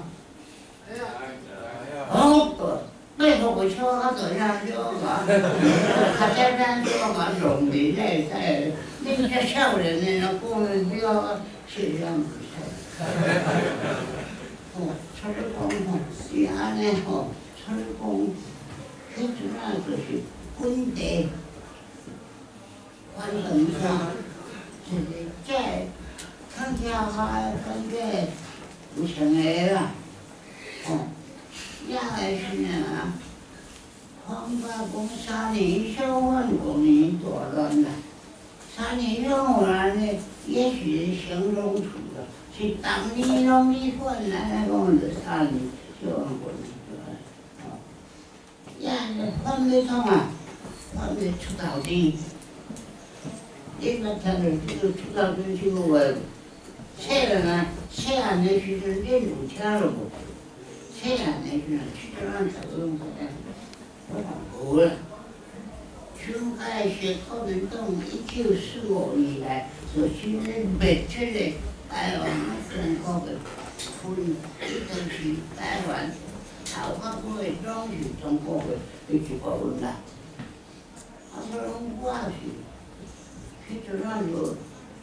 哦，背后我说他怎样就把，他在那就把农民在在那些少人呢，工人不要这样子噻。哦，出工吼，是安尼吼，出工，迄阵啊就是本地，反正说，就是这，看起来跟这有钱个啦，哦。也是啊，恐怕讲三年小阮五年大乱啦，三年小乱呢，也是成龙厝啦，是当年拢你管来讲就三年小阮五年大乱，哦，也是反咧创啊，反咧出头天，你捌听着这个出头天这个话，细汉啊，细汉的时阵恁有听着无？细汉的时阵，去咱头拢个，我无啦。蒋介石国民党一九四五年来，就是咧灭出个台湾中国个分，伊就是台湾头到尾拢是中国个一一部分啦。啊，所以我是去做咱就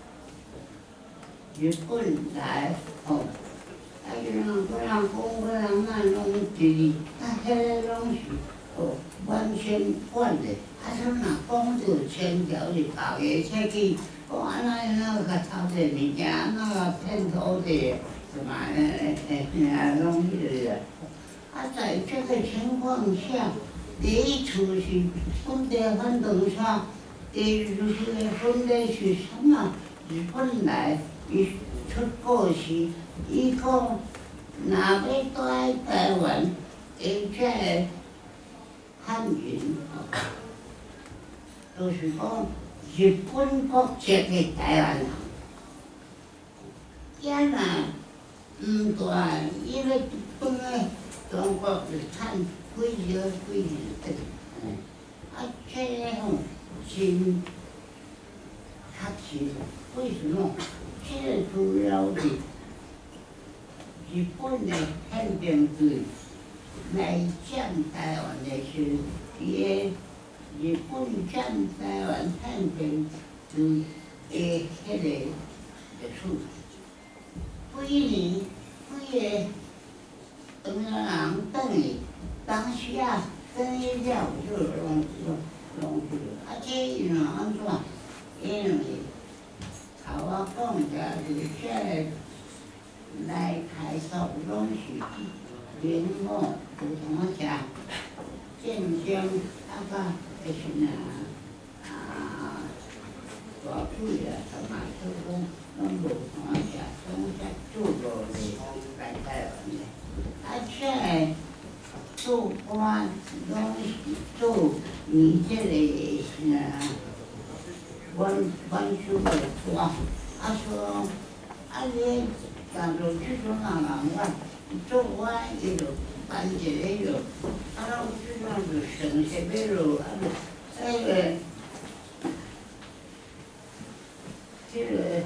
日本来哦。啊，有人个人讲，个人嘛拢是，啊，迄个拢是哦，完全管的。啊，像若讲着千条是大个册去，讲安那那个抄这物件，那个骗土地，是嘛？诶诶诶，啊，拢迄个。啊，在这个情况下，第一次是本地反动啥，第二次是分类是什么？日本来，伊出国时。伊讲，若要待台湾，而且汉人， 就是讲日本国籍的台湾人，也若毋大，因为日本的中国是产几少几少的，啊，这个吼真确实，为什么？这个主要是日本的宪兵队来占台湾的时，伊个日本占台湾宪兵队的迄个历史，几年几个唐人人等于当时啊，等于了就拢拢拢去了，啊，这因为安怎？因为头我讲就是这来开拓拢是连我普通车，战争啊个迄时啊啊大水啊，同埋做讲拢无通车，总只做无咧来台湾咧，啊这做官拢是做你这个是啊。阮阮叔个说，啊说，啊你假如这种人人话，做我伊就办一个就，啊老这种就成些咩咯，啊那个，这个，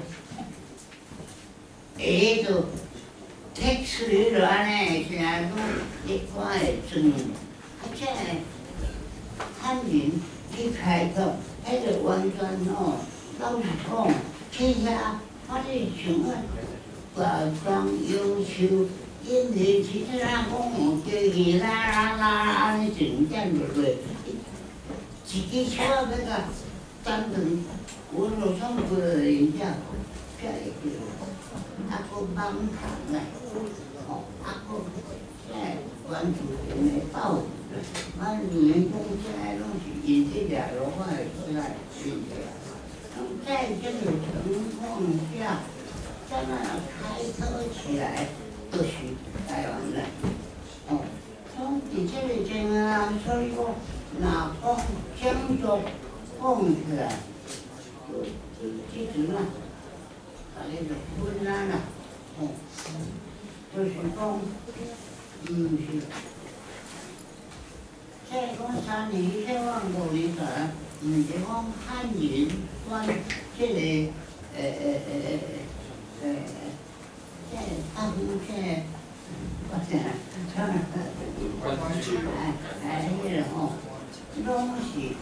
下就铁水就安尼，是安讲一块的装，啊这汉人去开拓。迄个完全吼，老实讲，去遐，我咧想啊，化妆优秀，因为其实咱讲哦，叫二啦啦啦安尼整点落去，一支车要甲等长，我路上过人家，才会叫，啊个网糖啊，哦，啊个这完全的报。俺员工现在拢是因这俩老板出来训的，在这个情况下，在那开拓起来都是台湾人。哦，从伫这个情啊，所以讲，若讲讲作讲起来，就就即阵啊，大家就困难啦。哦，就是讲，嗯是。即讲三年，即讲五年前，毋是讲汉人管即个诶诶诶诶，即当即我啥，哎哎，迄个吼，拢是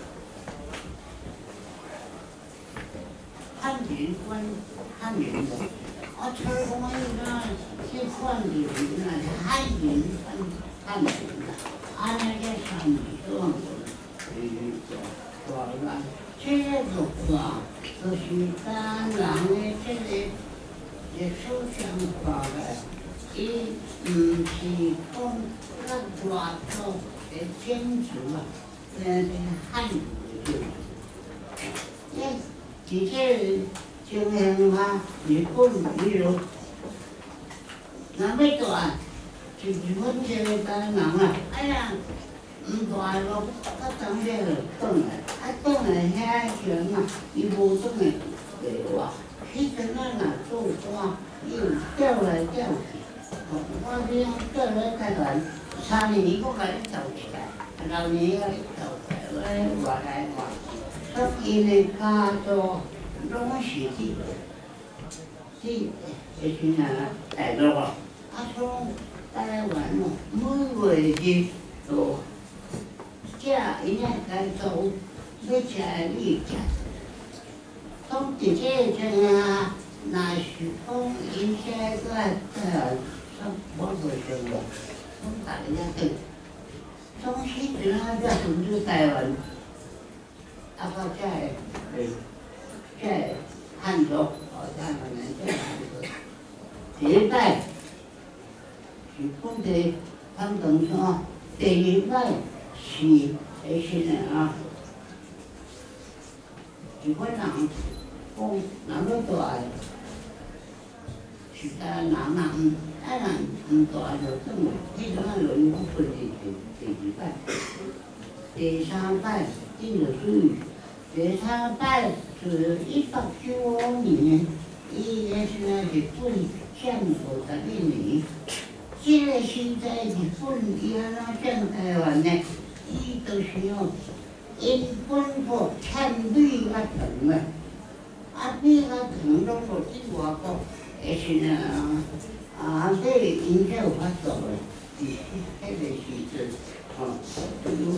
汉人管汉人的。我吹讲伊那即管就是那汉人管汉人啦。安尼个三年多，嗯，大个，这个就看，就是咱人的这个历史上看个，伊毋是讲咱外头的建筑啊，呃，汉语的，诶，而且情形啊，日本伊就，若要大。是日本这个台人啊，哎呀，毋大咯，啊当这个转来，啊转来遐时啊，伊无转来地话，迄阵啊若做官，伊有调来调去，哦，我这样调来台湾，三年伊佫甲你斗起来，六年甲你斗起来，我外来外去，所以因的家族拢是去去迄时啊大陆啊，啊说。台湾哦，每月日就食因个该做要食的物件，讲伫这个阵啊，若是讲因这个台湾，我袂想无，讲大家对，从迄阵啊，才进入台湾，啊到这个诶，这个汉族哦，台湾人这个汉族，第一代。是本地他们说，第二摆是迄些人啊，日本人讲，若要大，是台湾人人，台湾唔大就转去，迄阵啊轮不分第第第二摆，第三摆，伊就属于在他拜自一百九五年，伊个是那日本建国十一年，这个时代日本伊安怎占台湾呢？伊就是哦，因本国欠米甲糖啊，啊米甲糖拢无伫外国，个是啊啊，这因才有法度的，伫迄个时阵，吼，就。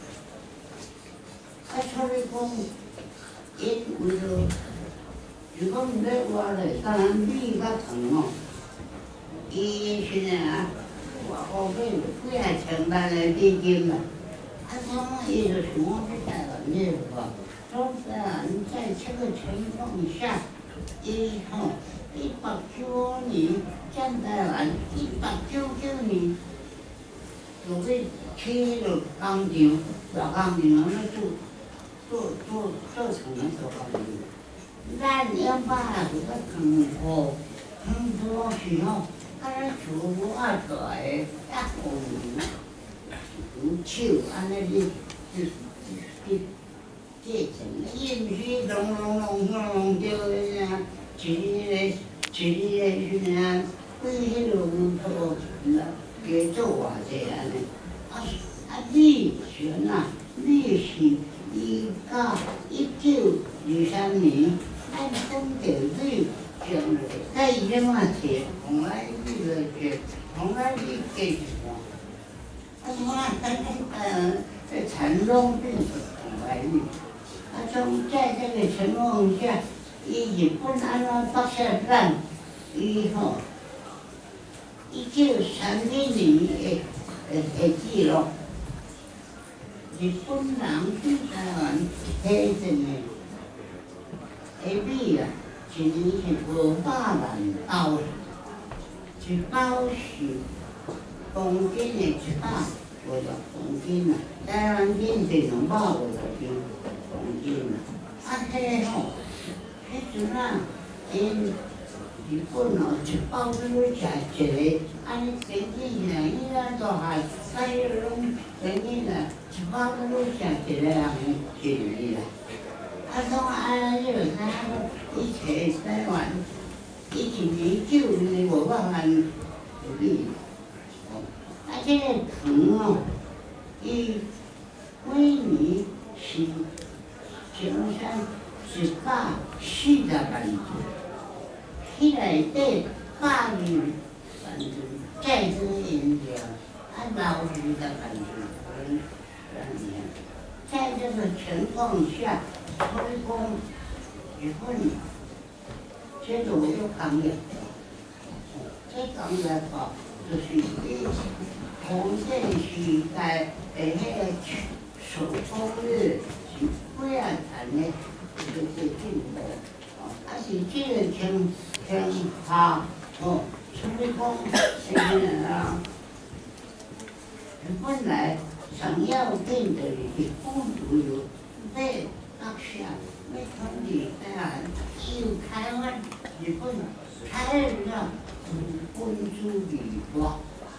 啊，所以讲，因为着，如果毋要活咧，当然米甲糖哦，伊是啊，外国买几啊千万的美金啊，啊，他伊就想要去台湾咧话，说台湾在这个情况下，伊吼一八九五年占台湾，一八九九年就要去迄个工厂，大工厂安尼做。 做做做成了做好的，咱要把这个糖货很多时候，啊，做无啊大个，啊红有手安尼哩，就就制成，伊毋是隆隆隆隆隆着个啥，一日个一日个是啥，规迄落乌土啦，加做偌济安尼，啊啊米是哪？米是。 伊到一九二三年，按本地水上来，甲伊咧嘛摕红来米来摕，红来米加一半。啊，我呃，这产拢变成红来米。啊，从在这个情况下，伊日本安怎发现咱？伊吼，一九三零年的的的记录。 日本人对台湾批准的，下米啊，一年是五百万包，一包是公斤的一百五十公斤啊，台湾斤是两百五十斤公斤啊。啊，迄吼，迄阵啊，因日本哦，一包都要食一个，安尼平均下来，伊咱大汉，啊，迄拢平均啊。 一包都要食一个人一年啦，啊，从安尼就睇伊摕台湾，伊一年九年五百万米，啊，这个糖哦，伊每年是生产一百四十万吨，迄内底百二万吨再生原料，啊，六二十万吨。 在这个情况下，所以讲日本这个我就讲了，这讲了话就是以封建时代的迄个手工日是几啊谈的，就是进步，啊是这个情情况哦，所以讲现在啊，日本来。 想要变的日本旅游，要国下要统治台湾，由台湾日本开了资本主义国。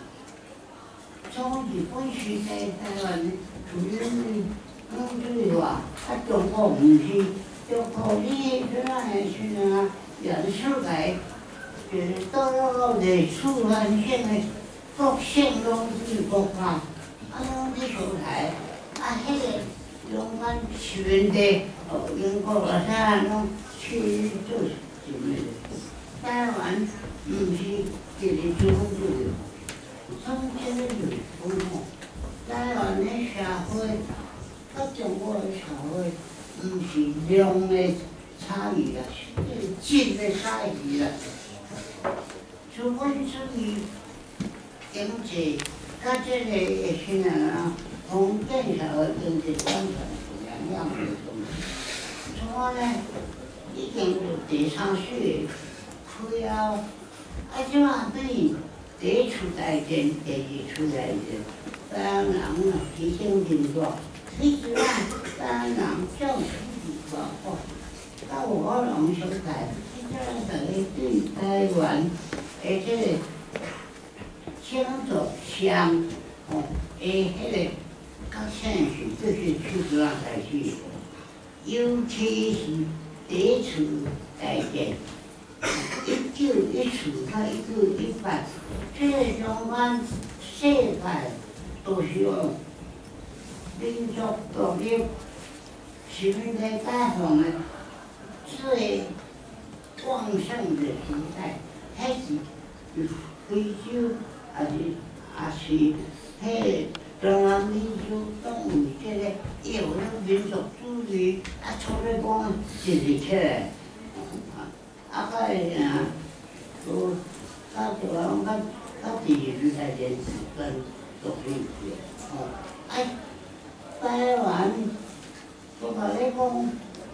从日本时代台湾主要是资本主义化，啊中国毋是，中国你迄阵个是啊，原始来就是到了个出版性的国性拢是国家。 啊，拢去收台，啊，迄个用咱市民的哦，英国啊啥拢去做什么？台湾毋是一个资本主义，从这个日本吼，台湾的社会甲中国的社会毋是量的差异啦，是质的差异啦。资本主义经济。 他这个也是啊，从建设和经济发展两样的东西。从我呢，已经是第三世开了，啊，即嘛对第一次大战、第二次大战，台湾人啊牺牲真大，其实啊，台湾人照出去大好，到我拢小台，即个大家对台湾的这个。 青竹乡哦，诶，迄个较现实就是出这样代志， 尤其是第一次大战，一九一四到一九一八，这个中间世界都是用民族独立、殖民地解放的最旺盛的时代，迄是非洲，也是也是迄中华民族党为这个有了民族主义，啊，出来讲支持起来，啊，个啊，都到台湾到到第二次大战时阵独立去，哦，啊，台湾我甲你讲，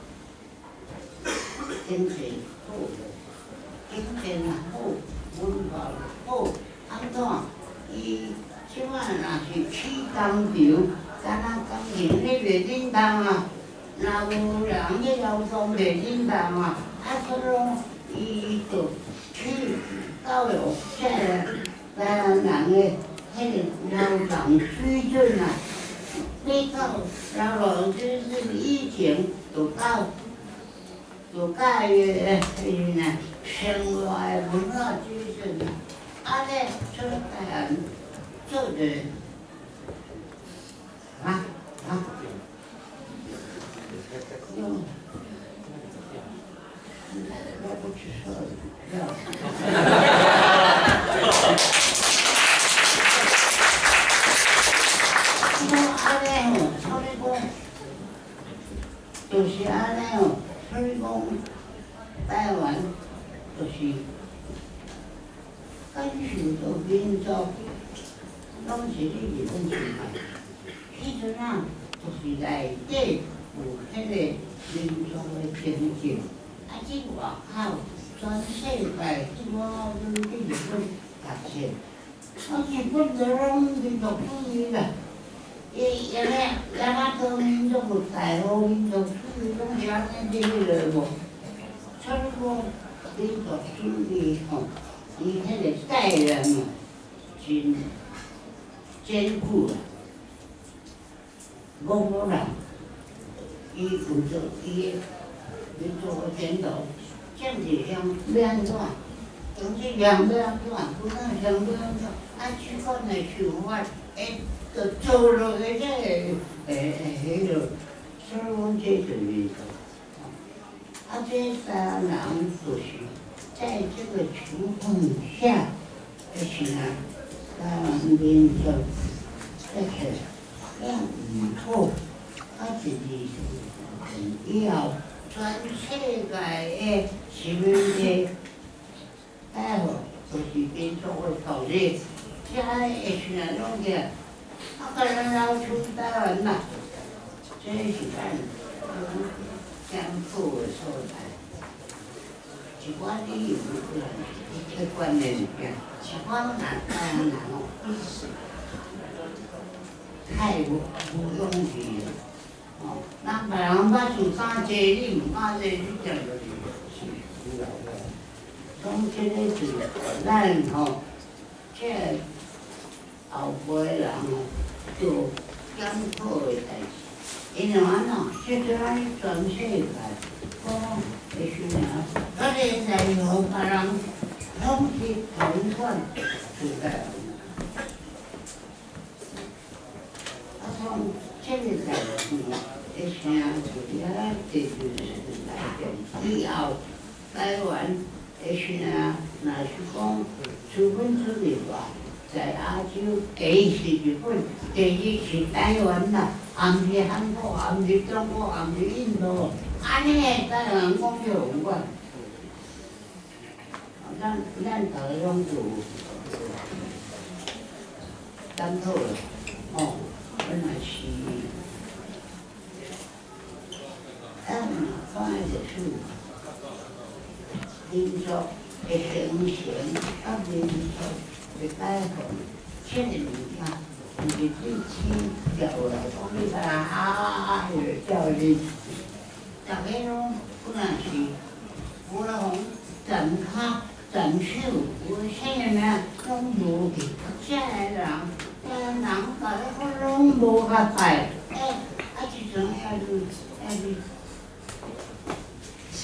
经济好，经济也好，文化好，安怎？伊即摆若是去工厂，敢若工厂迄袂认同啊，若有人迄劳动袂认同啊，啊，所以伊就去教育这台湾人的迄个劳动水准啊，比较劳动水准以前就到。就教育诶，迄个生活诶文化水准啊，啊咧出台湾做着啊啊，用，我不去说了。我安尼吼，我咧讲，就是安尼吼。所以讲，台湾就是感受到民族，拢是你日本心态。迄阵啊，就是内底有迄个民族的情绪，啊，即外口全世界，即我去日本读册，啊，日本就拢民族主义啦。伊也咧，也嘛做民族有大好民族主义，拢是安尼伫个无。所以讲，民族主义吼，伊迄个概念哦，真坚固啊。五个人，伊有着伊的民族的前途，政治上要安怎？经济上要安怎？不能上要安怎？啊，主管的想法，诶。就做落去这个诶诶，迄个，所以讲这就是民族。啊，这台湾人就是在这个情况下，就是啊，台湾民族这个让以后，啊，就是以后全世界的殖民地解放，就是民族的独立，这会是啊，拢个。啊，个人要出台湾啦，这是咱艰苦的所在。一寡理由不然，一个观念物件，一寡人台湾人哦，太无无勇气了。哦，咱别人捌做啥济，你毋捌济，你讲就是是。讲这个是咱吼，这后辈人哦。做艰苦的代志，因为安怎？即阵咱全世界，讲的是啥？咱个内容别人拢是同款时代。啊，从这个代志的声就是啊，这就是来电以后，台湾的声若是讲资本主义化。在亚洲，第一是日本，第二是台湾啦，也毋是韩国，也毋是中国，也毋是印度，安尼个台湾讲就有关。咱咱逐个拢有检讨啦，哦，本来是，咱看的就是民族的形成，啊民族。的解放，这个物件，毋是最轻掉来讲，你甲人啊啊个叫你，逐个拢本来是有人讲站脚站手，有啥物拢无去，这个人，这个人大家拢拢无甲拜，哎，啊，即阵还是还是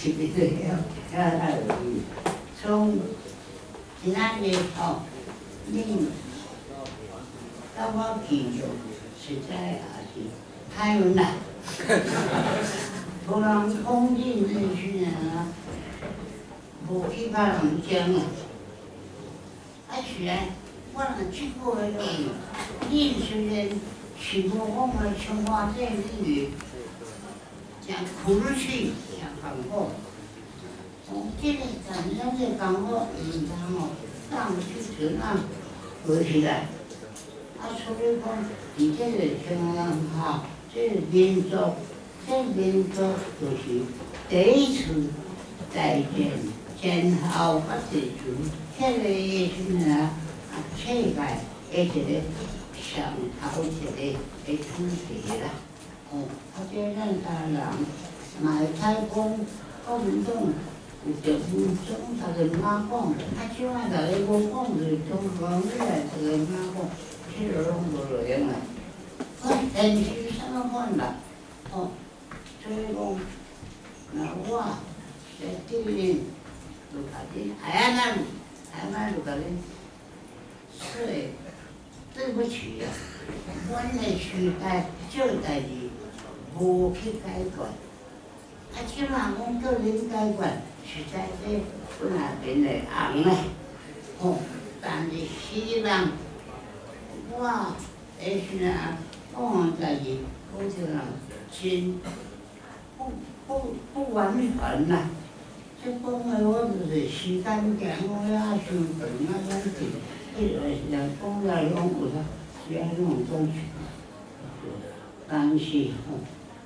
是不是要要来而已？从今仔日吼，恁到我记住，实在也是太难啦。无人控制这些人啊，无去把人讲啊。啊是啊，我若去过迄种，恁虽然是无讲个生活这领域，真苦气，真艰苦。哦，这个咱咱这艰苦，唔通哦，当去存啊，学起来。啊，所以讲，伫这个情况下，这个民族。这民族就是第一次再见前后不地处，这个也是啊，世界的一个上头一个的主题啦。哦，啊，这咱台人卖采讲国民党有着民众逐个马讲，啊，即摆逐个无讲就是中国你来逐个马讲，这个拢无路用啦。我现实啥物款啦？哦。所以讲，那我在对恁就甲恁，哎呀咱，哎咱就甲恁说，对不起啊，阮个时代这代志无去解决，啊，即马讲叫恁解决，实在是阮那边个红嘞，哦，但是希望我诶是啊，讲代志，好像人真。不不不完全啦，即讲个我就是时间长，我也伤长啊，咱是迄个人讲了拢有啦，是安种东西，但是吼，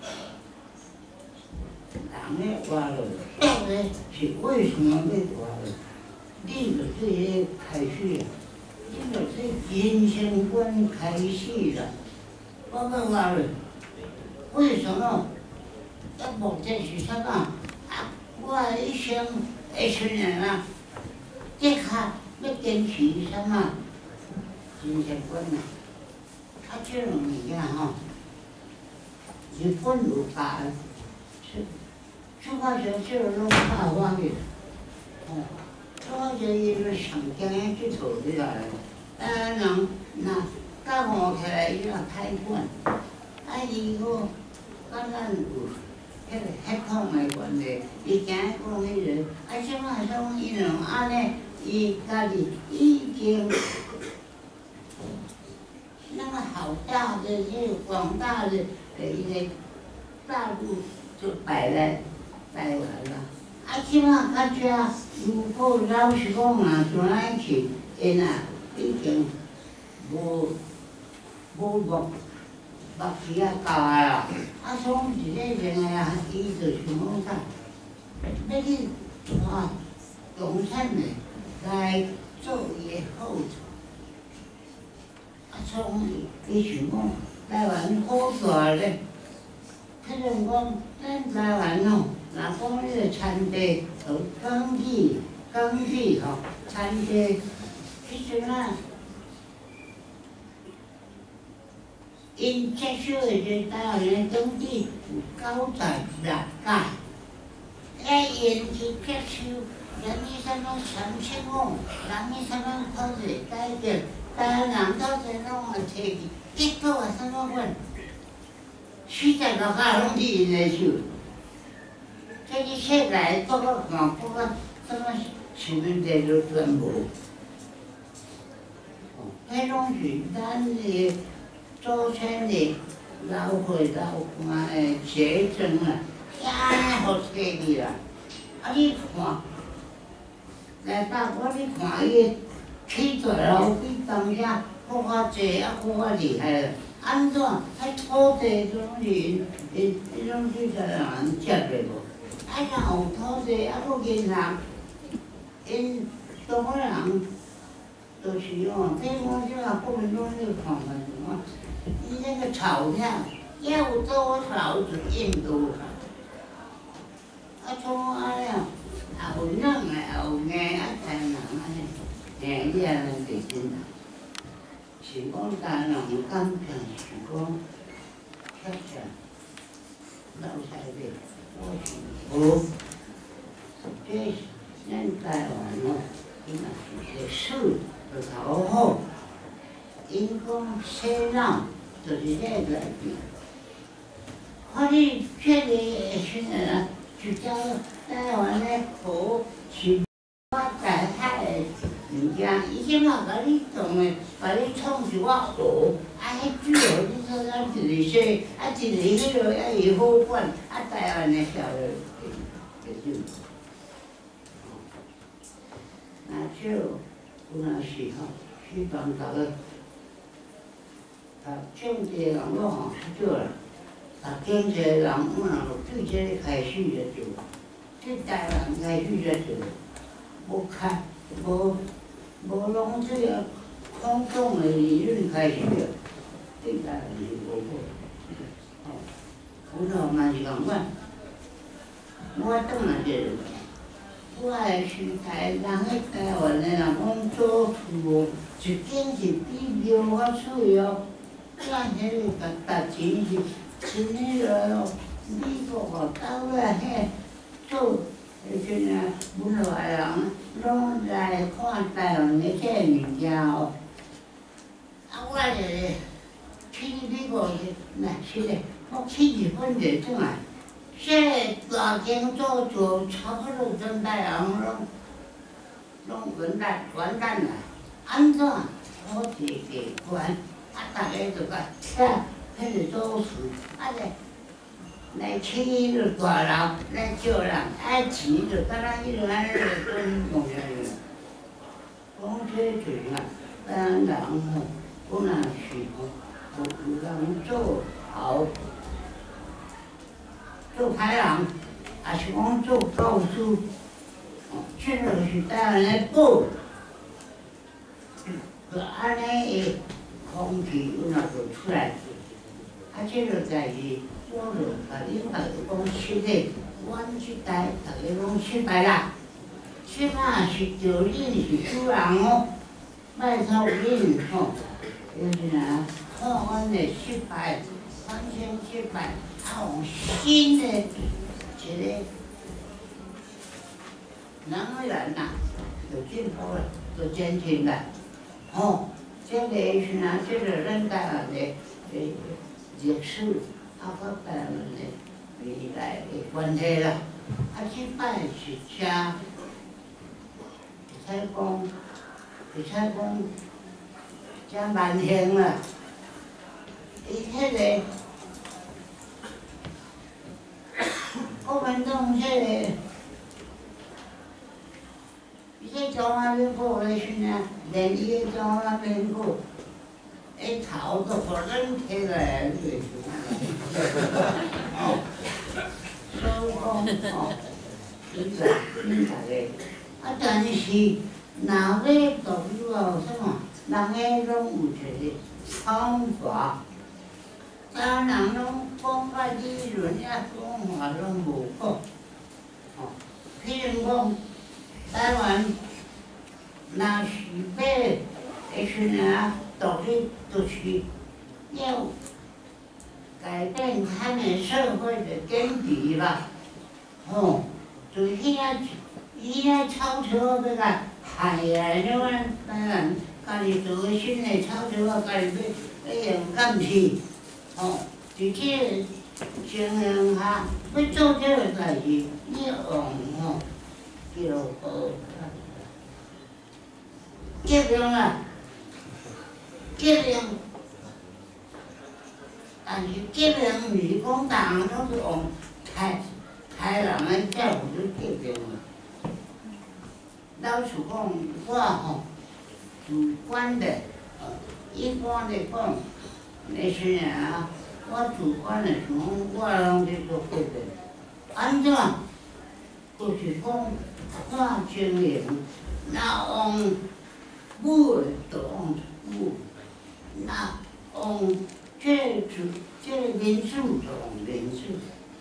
人咧活落，到底是为什么要活落？你就这个开始，你就这人生观开始啦，我讲话了，为什么？啊，目的是啥个？啊，我一生一群人啊，这下要坚持啥嘛？人生观啊，啊，这种物件吼，日本有教，是，就好像这种拢教我的，哦，就好像伊个上京个去做起来，啊，人那教我起来伊若太管，啊，伊个敢咱有。迄个血统的关系，伊惊讲迄个，啊，即摆种伊两安尼，伊家己已经那么好大的这个广大的呃一个大陆就摆来摆完了，啊，即摆较遮，如果老实讲啊，从咱去，因啊已经无无目。目皮啊厚啊啦，啊从一个人个啊，伊就想讲啥，要去带共产的来做伊个好处，啊从伊想讲台湾好大咧，迄种讲咱台湾吼，若讲迄个产地和经济经济吼，产地迄阵啊。因接受的这台湾的经济有九十六届，遐因去接受人伊啥物三千五，人伊啥物土地改革，台湾人到时拢会摕去，结果啊啥物款，四十六届拢伫因个手，这个世界各个看各个什么新闻台都全无，迄拢是咱个。祖先的老岁老伴的结晶啊，安尼互摕去啦。啊，你看，来爸，我你看伊起大楼比当遐搁较济，啊搁较厉害啦。安怎？迄土地拢是因因因拢是在人接的无？啊，若有土地，啊搁银行，因中国人就是哦，这我即下国民党你看看什么？伊那个钞票要有多少就印多少，啊从安尼啊，有软的有硬啊，台人安尼，硬你安尼袂真啦。是讲台人感情是讲，确实老师的，我是无这咱台湾哦，伊若是历史就头好，因讲西南就是这个来源。我哋这个现在啊，就叫台湾的河是发展海的物件，伊即马甲你种的，甲你创一碗河，啊，迄水哦，你说咱一个说，啊，一个迄落还伊好管，啊，台湾的小的就就。那就有若是吼，希望大家，啊，政治人物吼较少啦。啊，经济人物若对这个开始就做，对台湾开始就做，无看无无拢这个空洞的理论开始的，对台湾是无好。哦，有咯嘛是共款，我当然就是，我的时代人喺台湾的人讲做厝，一间是比庙较水哦，咱迄个值值钱是。像迄个美国哦，到了遐做，迄阵啊，文化人拢来看台湾的这个物件哦。啊，我就是去美国去，那是嘞，我去日本就怎啊？这大间做做差不多全台人拢拢完蛋完蛋啦！安怎？我自己管，啊，大家就讲，迄个做事，啊来来起迄个大楼，来招人，爱钱就敢咱迄落安尼个跟农业个，讲这就是啊，咱人吼，本来是吼，有有人做好，做歹人，也是讲做教师，哦，这个是台湾的宝，就安尼个空气有哪就出来。啊，这个代志，我就甲恁大家讲实个，阮即代大家拢失败啦。即摆是着恁是主人哦，莫靠恁吼，就是啊，看阮的失败，完全失败，啊，用新的一个能源呐，就进步了，就前进了。吼，这个是啊，这个咱台湾的诶。历史啊，甲台湾的未来的关系啦。啊，即摆是真，会使讲，会使讲，真万幸啦。伊迄个国民党迄个，伊迄中华民国的时阵，连伊个中华民国。一头都可能起来，你袂哦，所以讲哦，你个你大个，啊，但是若要读书哦，什么，人个拢有一个方法，咱人拢讲甲理论呀讲法拢无够，哦，譬如讲，台湾若是要会时阵啊。独立就是要改变他们社会的根底吧，哦，就遐遐草车要甲害来了啊！当然，家己做个新的草车啊，家己要要用干去，哦，伫这个情形下要做这个代志，你用吼叫好，结论啊！结论，但是结论毋是讲人拢是用害害人的政府去结论啊。老实讲，我吼主观的，呃，一般来讲，那些啊，我主观的想，我拢去做决定。安怎？就是讲看情形，若用武的就用武。那用这主这个民主就用民主，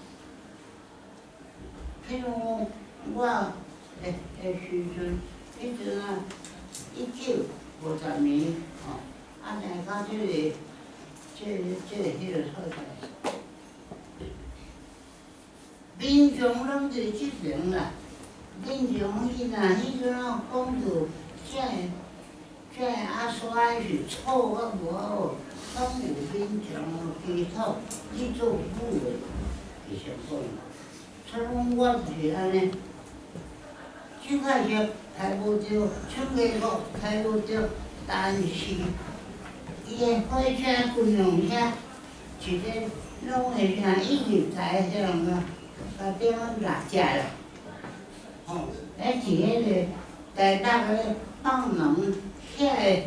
譬如我诶诶时阵，迄阵啊，一九五十年哦，啊来到这个这个这个迄个所在，民众拢伫即边啦， 民众伊若迄阵啊讲到这这阿衰是错啊无好，拢有民众基础，你做母的是上好。所以讲我就是安尼，即摆就抬无着，唱歌乐抬无着，但是伊的火车、军用车，一个拢会啥一入台这样个，把点落只啦。哦，迄是迄个台北个放门遐个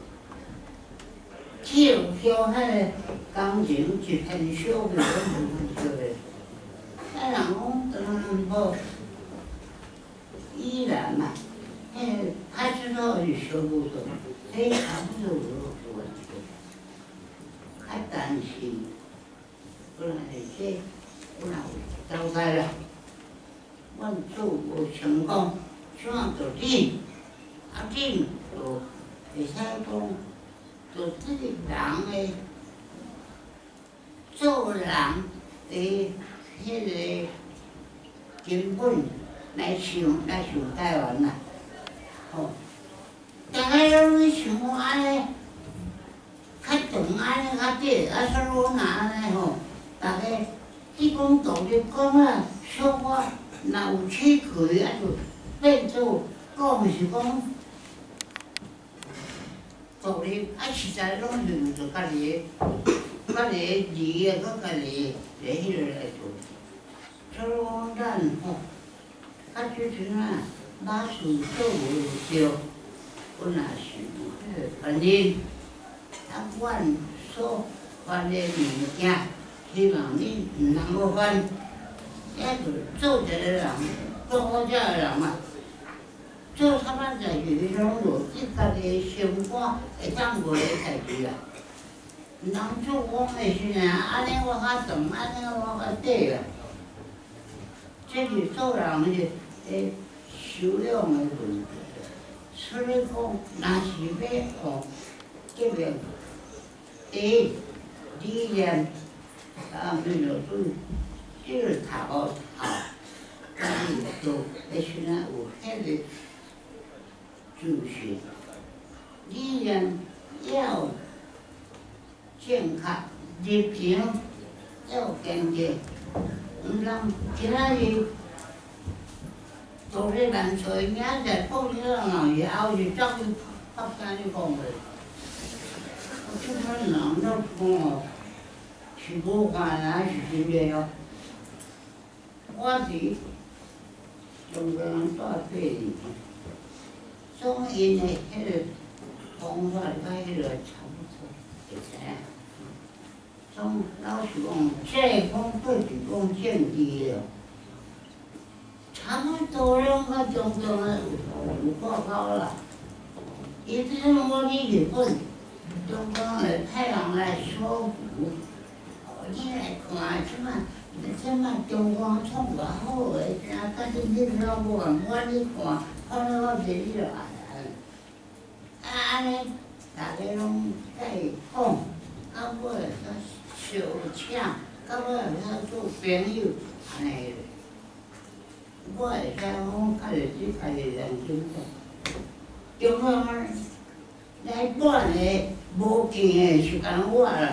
跳跳遐个工程一片小个拢无做个。啊，人讲东南部依然嘛，迄个派出所是小无多，迄差不多有问题。啊，但是本来这本来有交代啦。阮做无成功，怎就忍，啊忍就会使讲，就这个人的做人的迄个根本来想来想台湾啦，吼，大家拢咧想安尼，较长安尼较短，啊，所以我若安尼吼，大家你讲道理讲啊，小可。若有气气，啊就变做讲是讲道理，啊实在拢是有着家己个、家己个字啊，搁家己个迄个来做。所以讲咱吼，啊即阵啊，马事做无着，我若是迄个反正，啊阮所犯的物件，希望你毋通搁犯。遐就做一个人，做好遮个人嘛，做啥物代志，你拢有自家己心肝会当过的代志啦。毋通做讲的时阵，安尼我较长，安尼我较短啦。这是做人的诶修养的问题。所以讲，若是要学这个第一理念，啊，你就对。即个读哦读，咱就迄时阵有迄个就是理念要正确，立场要坚决，毋通今仔日做咧万岁，明仔讲你人后日后日走去北京去讲话，即款人都讲哦，是无看啊，是真个哦。我伫中国人住八年，所以因的迄个方法甲迄个差不多，会知影。从老实讲，这讲过是讲政治了，差不多拢甲中共的有有挂钩啦。伊即阵我去日本，中共的派人来说服，你来看即摆。即摆中国创偌好个，真甲恁恁老母啊，我你看，看了我坐你就爱安。啊安尼，大家拢甲伊讲，到尾才相请，到尾才做朋友，安尼。我会使讲，家己只家己认真做。中国来管个无见个是讲我啦，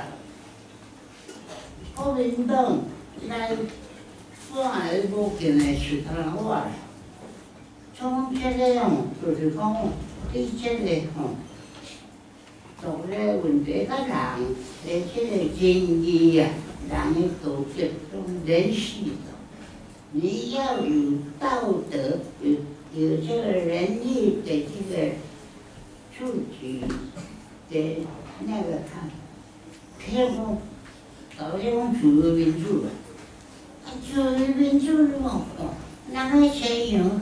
国民党。来，我个无见诶是干我啦。从这个吼，就是讲，对这个吼，做咧问题甲人诶这个仁义啊，人诶道德种人事的，你要有道德，有有这个仁义的这个处理的那个看，偏不，搞这种自由民主啊。自由民主咯，人个西洋，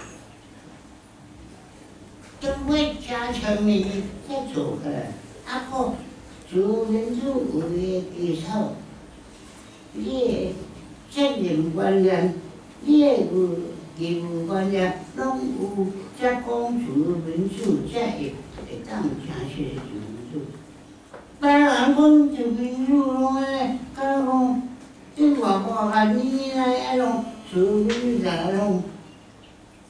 中国加强面在做个，啊个自由民主有个基础，你个责任观念，你个有义务观念，拢有才讲自由民主，才会会当正式的自由民主。别人讲自由民主拢安尼，甲讲。这外国啊，你来啊拢自由民主啊拢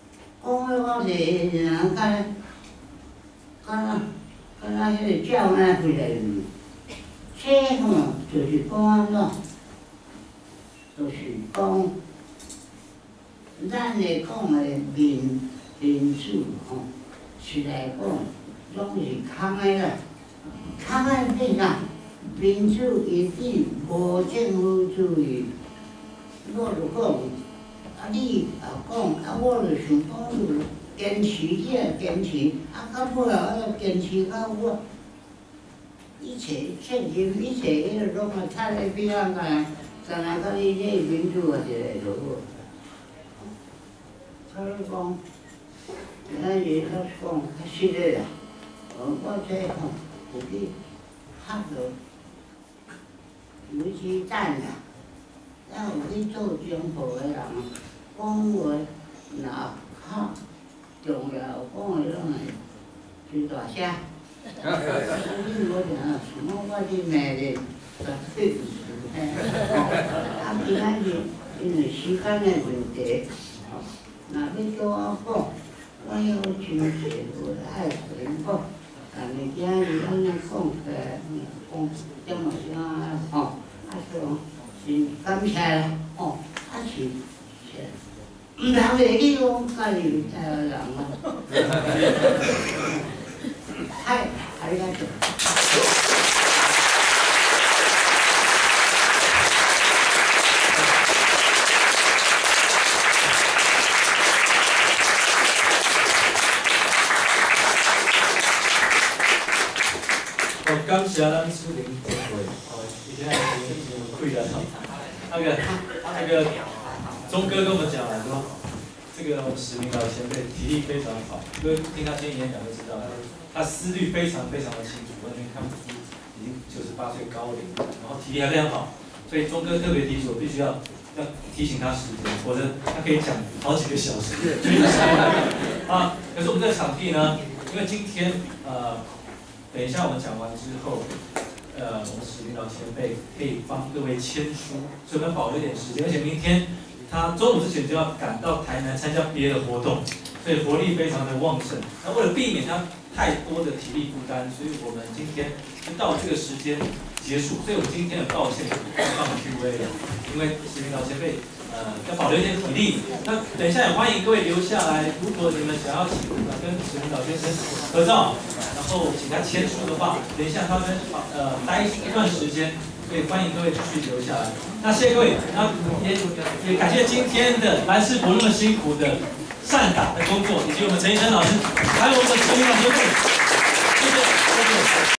到这人敢敢敢那迄个鸟那飞来，这吼就是讲安怎，就是讲咱咧讲的民民主吼，是来讲拢是空的啦，空的变啦。民主一定无政府主义，我就讲，啊你也讲，啊我就想讲就坚持者坚持，啊到尾啊要坚持到我，一切现今一切迄个拢啊差咧比咱个，干那甲你这民主啊一个就好。所以讲，咱是较讲较实在啦，哦我这吼有去学着。尤其咱啊，咱有去做政府的人，讲话若较重要，讲的拢会最大声。你无定啊，想讲我这骂的，绝对毋是。啊，今仔日因为时间的问题，若要叫我讲，我有真济话爱回复，但是今日安尼讲起来，讲点么声吼。啊，说是感谢啦，哦，啊是，毋通袂记讲家己呃人啊，嗨，ありがとう。 哦，感谢咱苏林总会，哦，以前已经已经亏了。那个那个钟哥跟我们讲了说，这个我们史明老前辈体力非常好，各位听他今天演讲就知道，他思虑非常非常的清楚，完全看不出已经九十八岁高龄，然后体力还非常好，所以钟哥特别提醒我必须要要提醒他时间，否则他可以讲好几个小时。啊，可是我们这个场地呢，因为今天呃。等一下，我们讲完之后，呃，我们史领导前辈可以帮各位签书，所以我们保留一点时间。而且明天他中午之前就要赶到台南参加别的活动，所以活力非常的旺盛。那为了避免他太多的体力负担，所以我们今天就到这个时间结束。所以我们今天的道歉放 Q A 了，因为史领导前辈呃要保留一点体力。那等一下也欢迎各位留下来，如果你们想要请跟史领导先生合照。然后请他签书的话，等一下他们呃待一段时间，所以欢迎各位继续留下来。那谢谢各位，然后也也感谢今天的蓝士博那么辛苦的善打的工作，以及我们陈医生老师，还有我们的陈老师。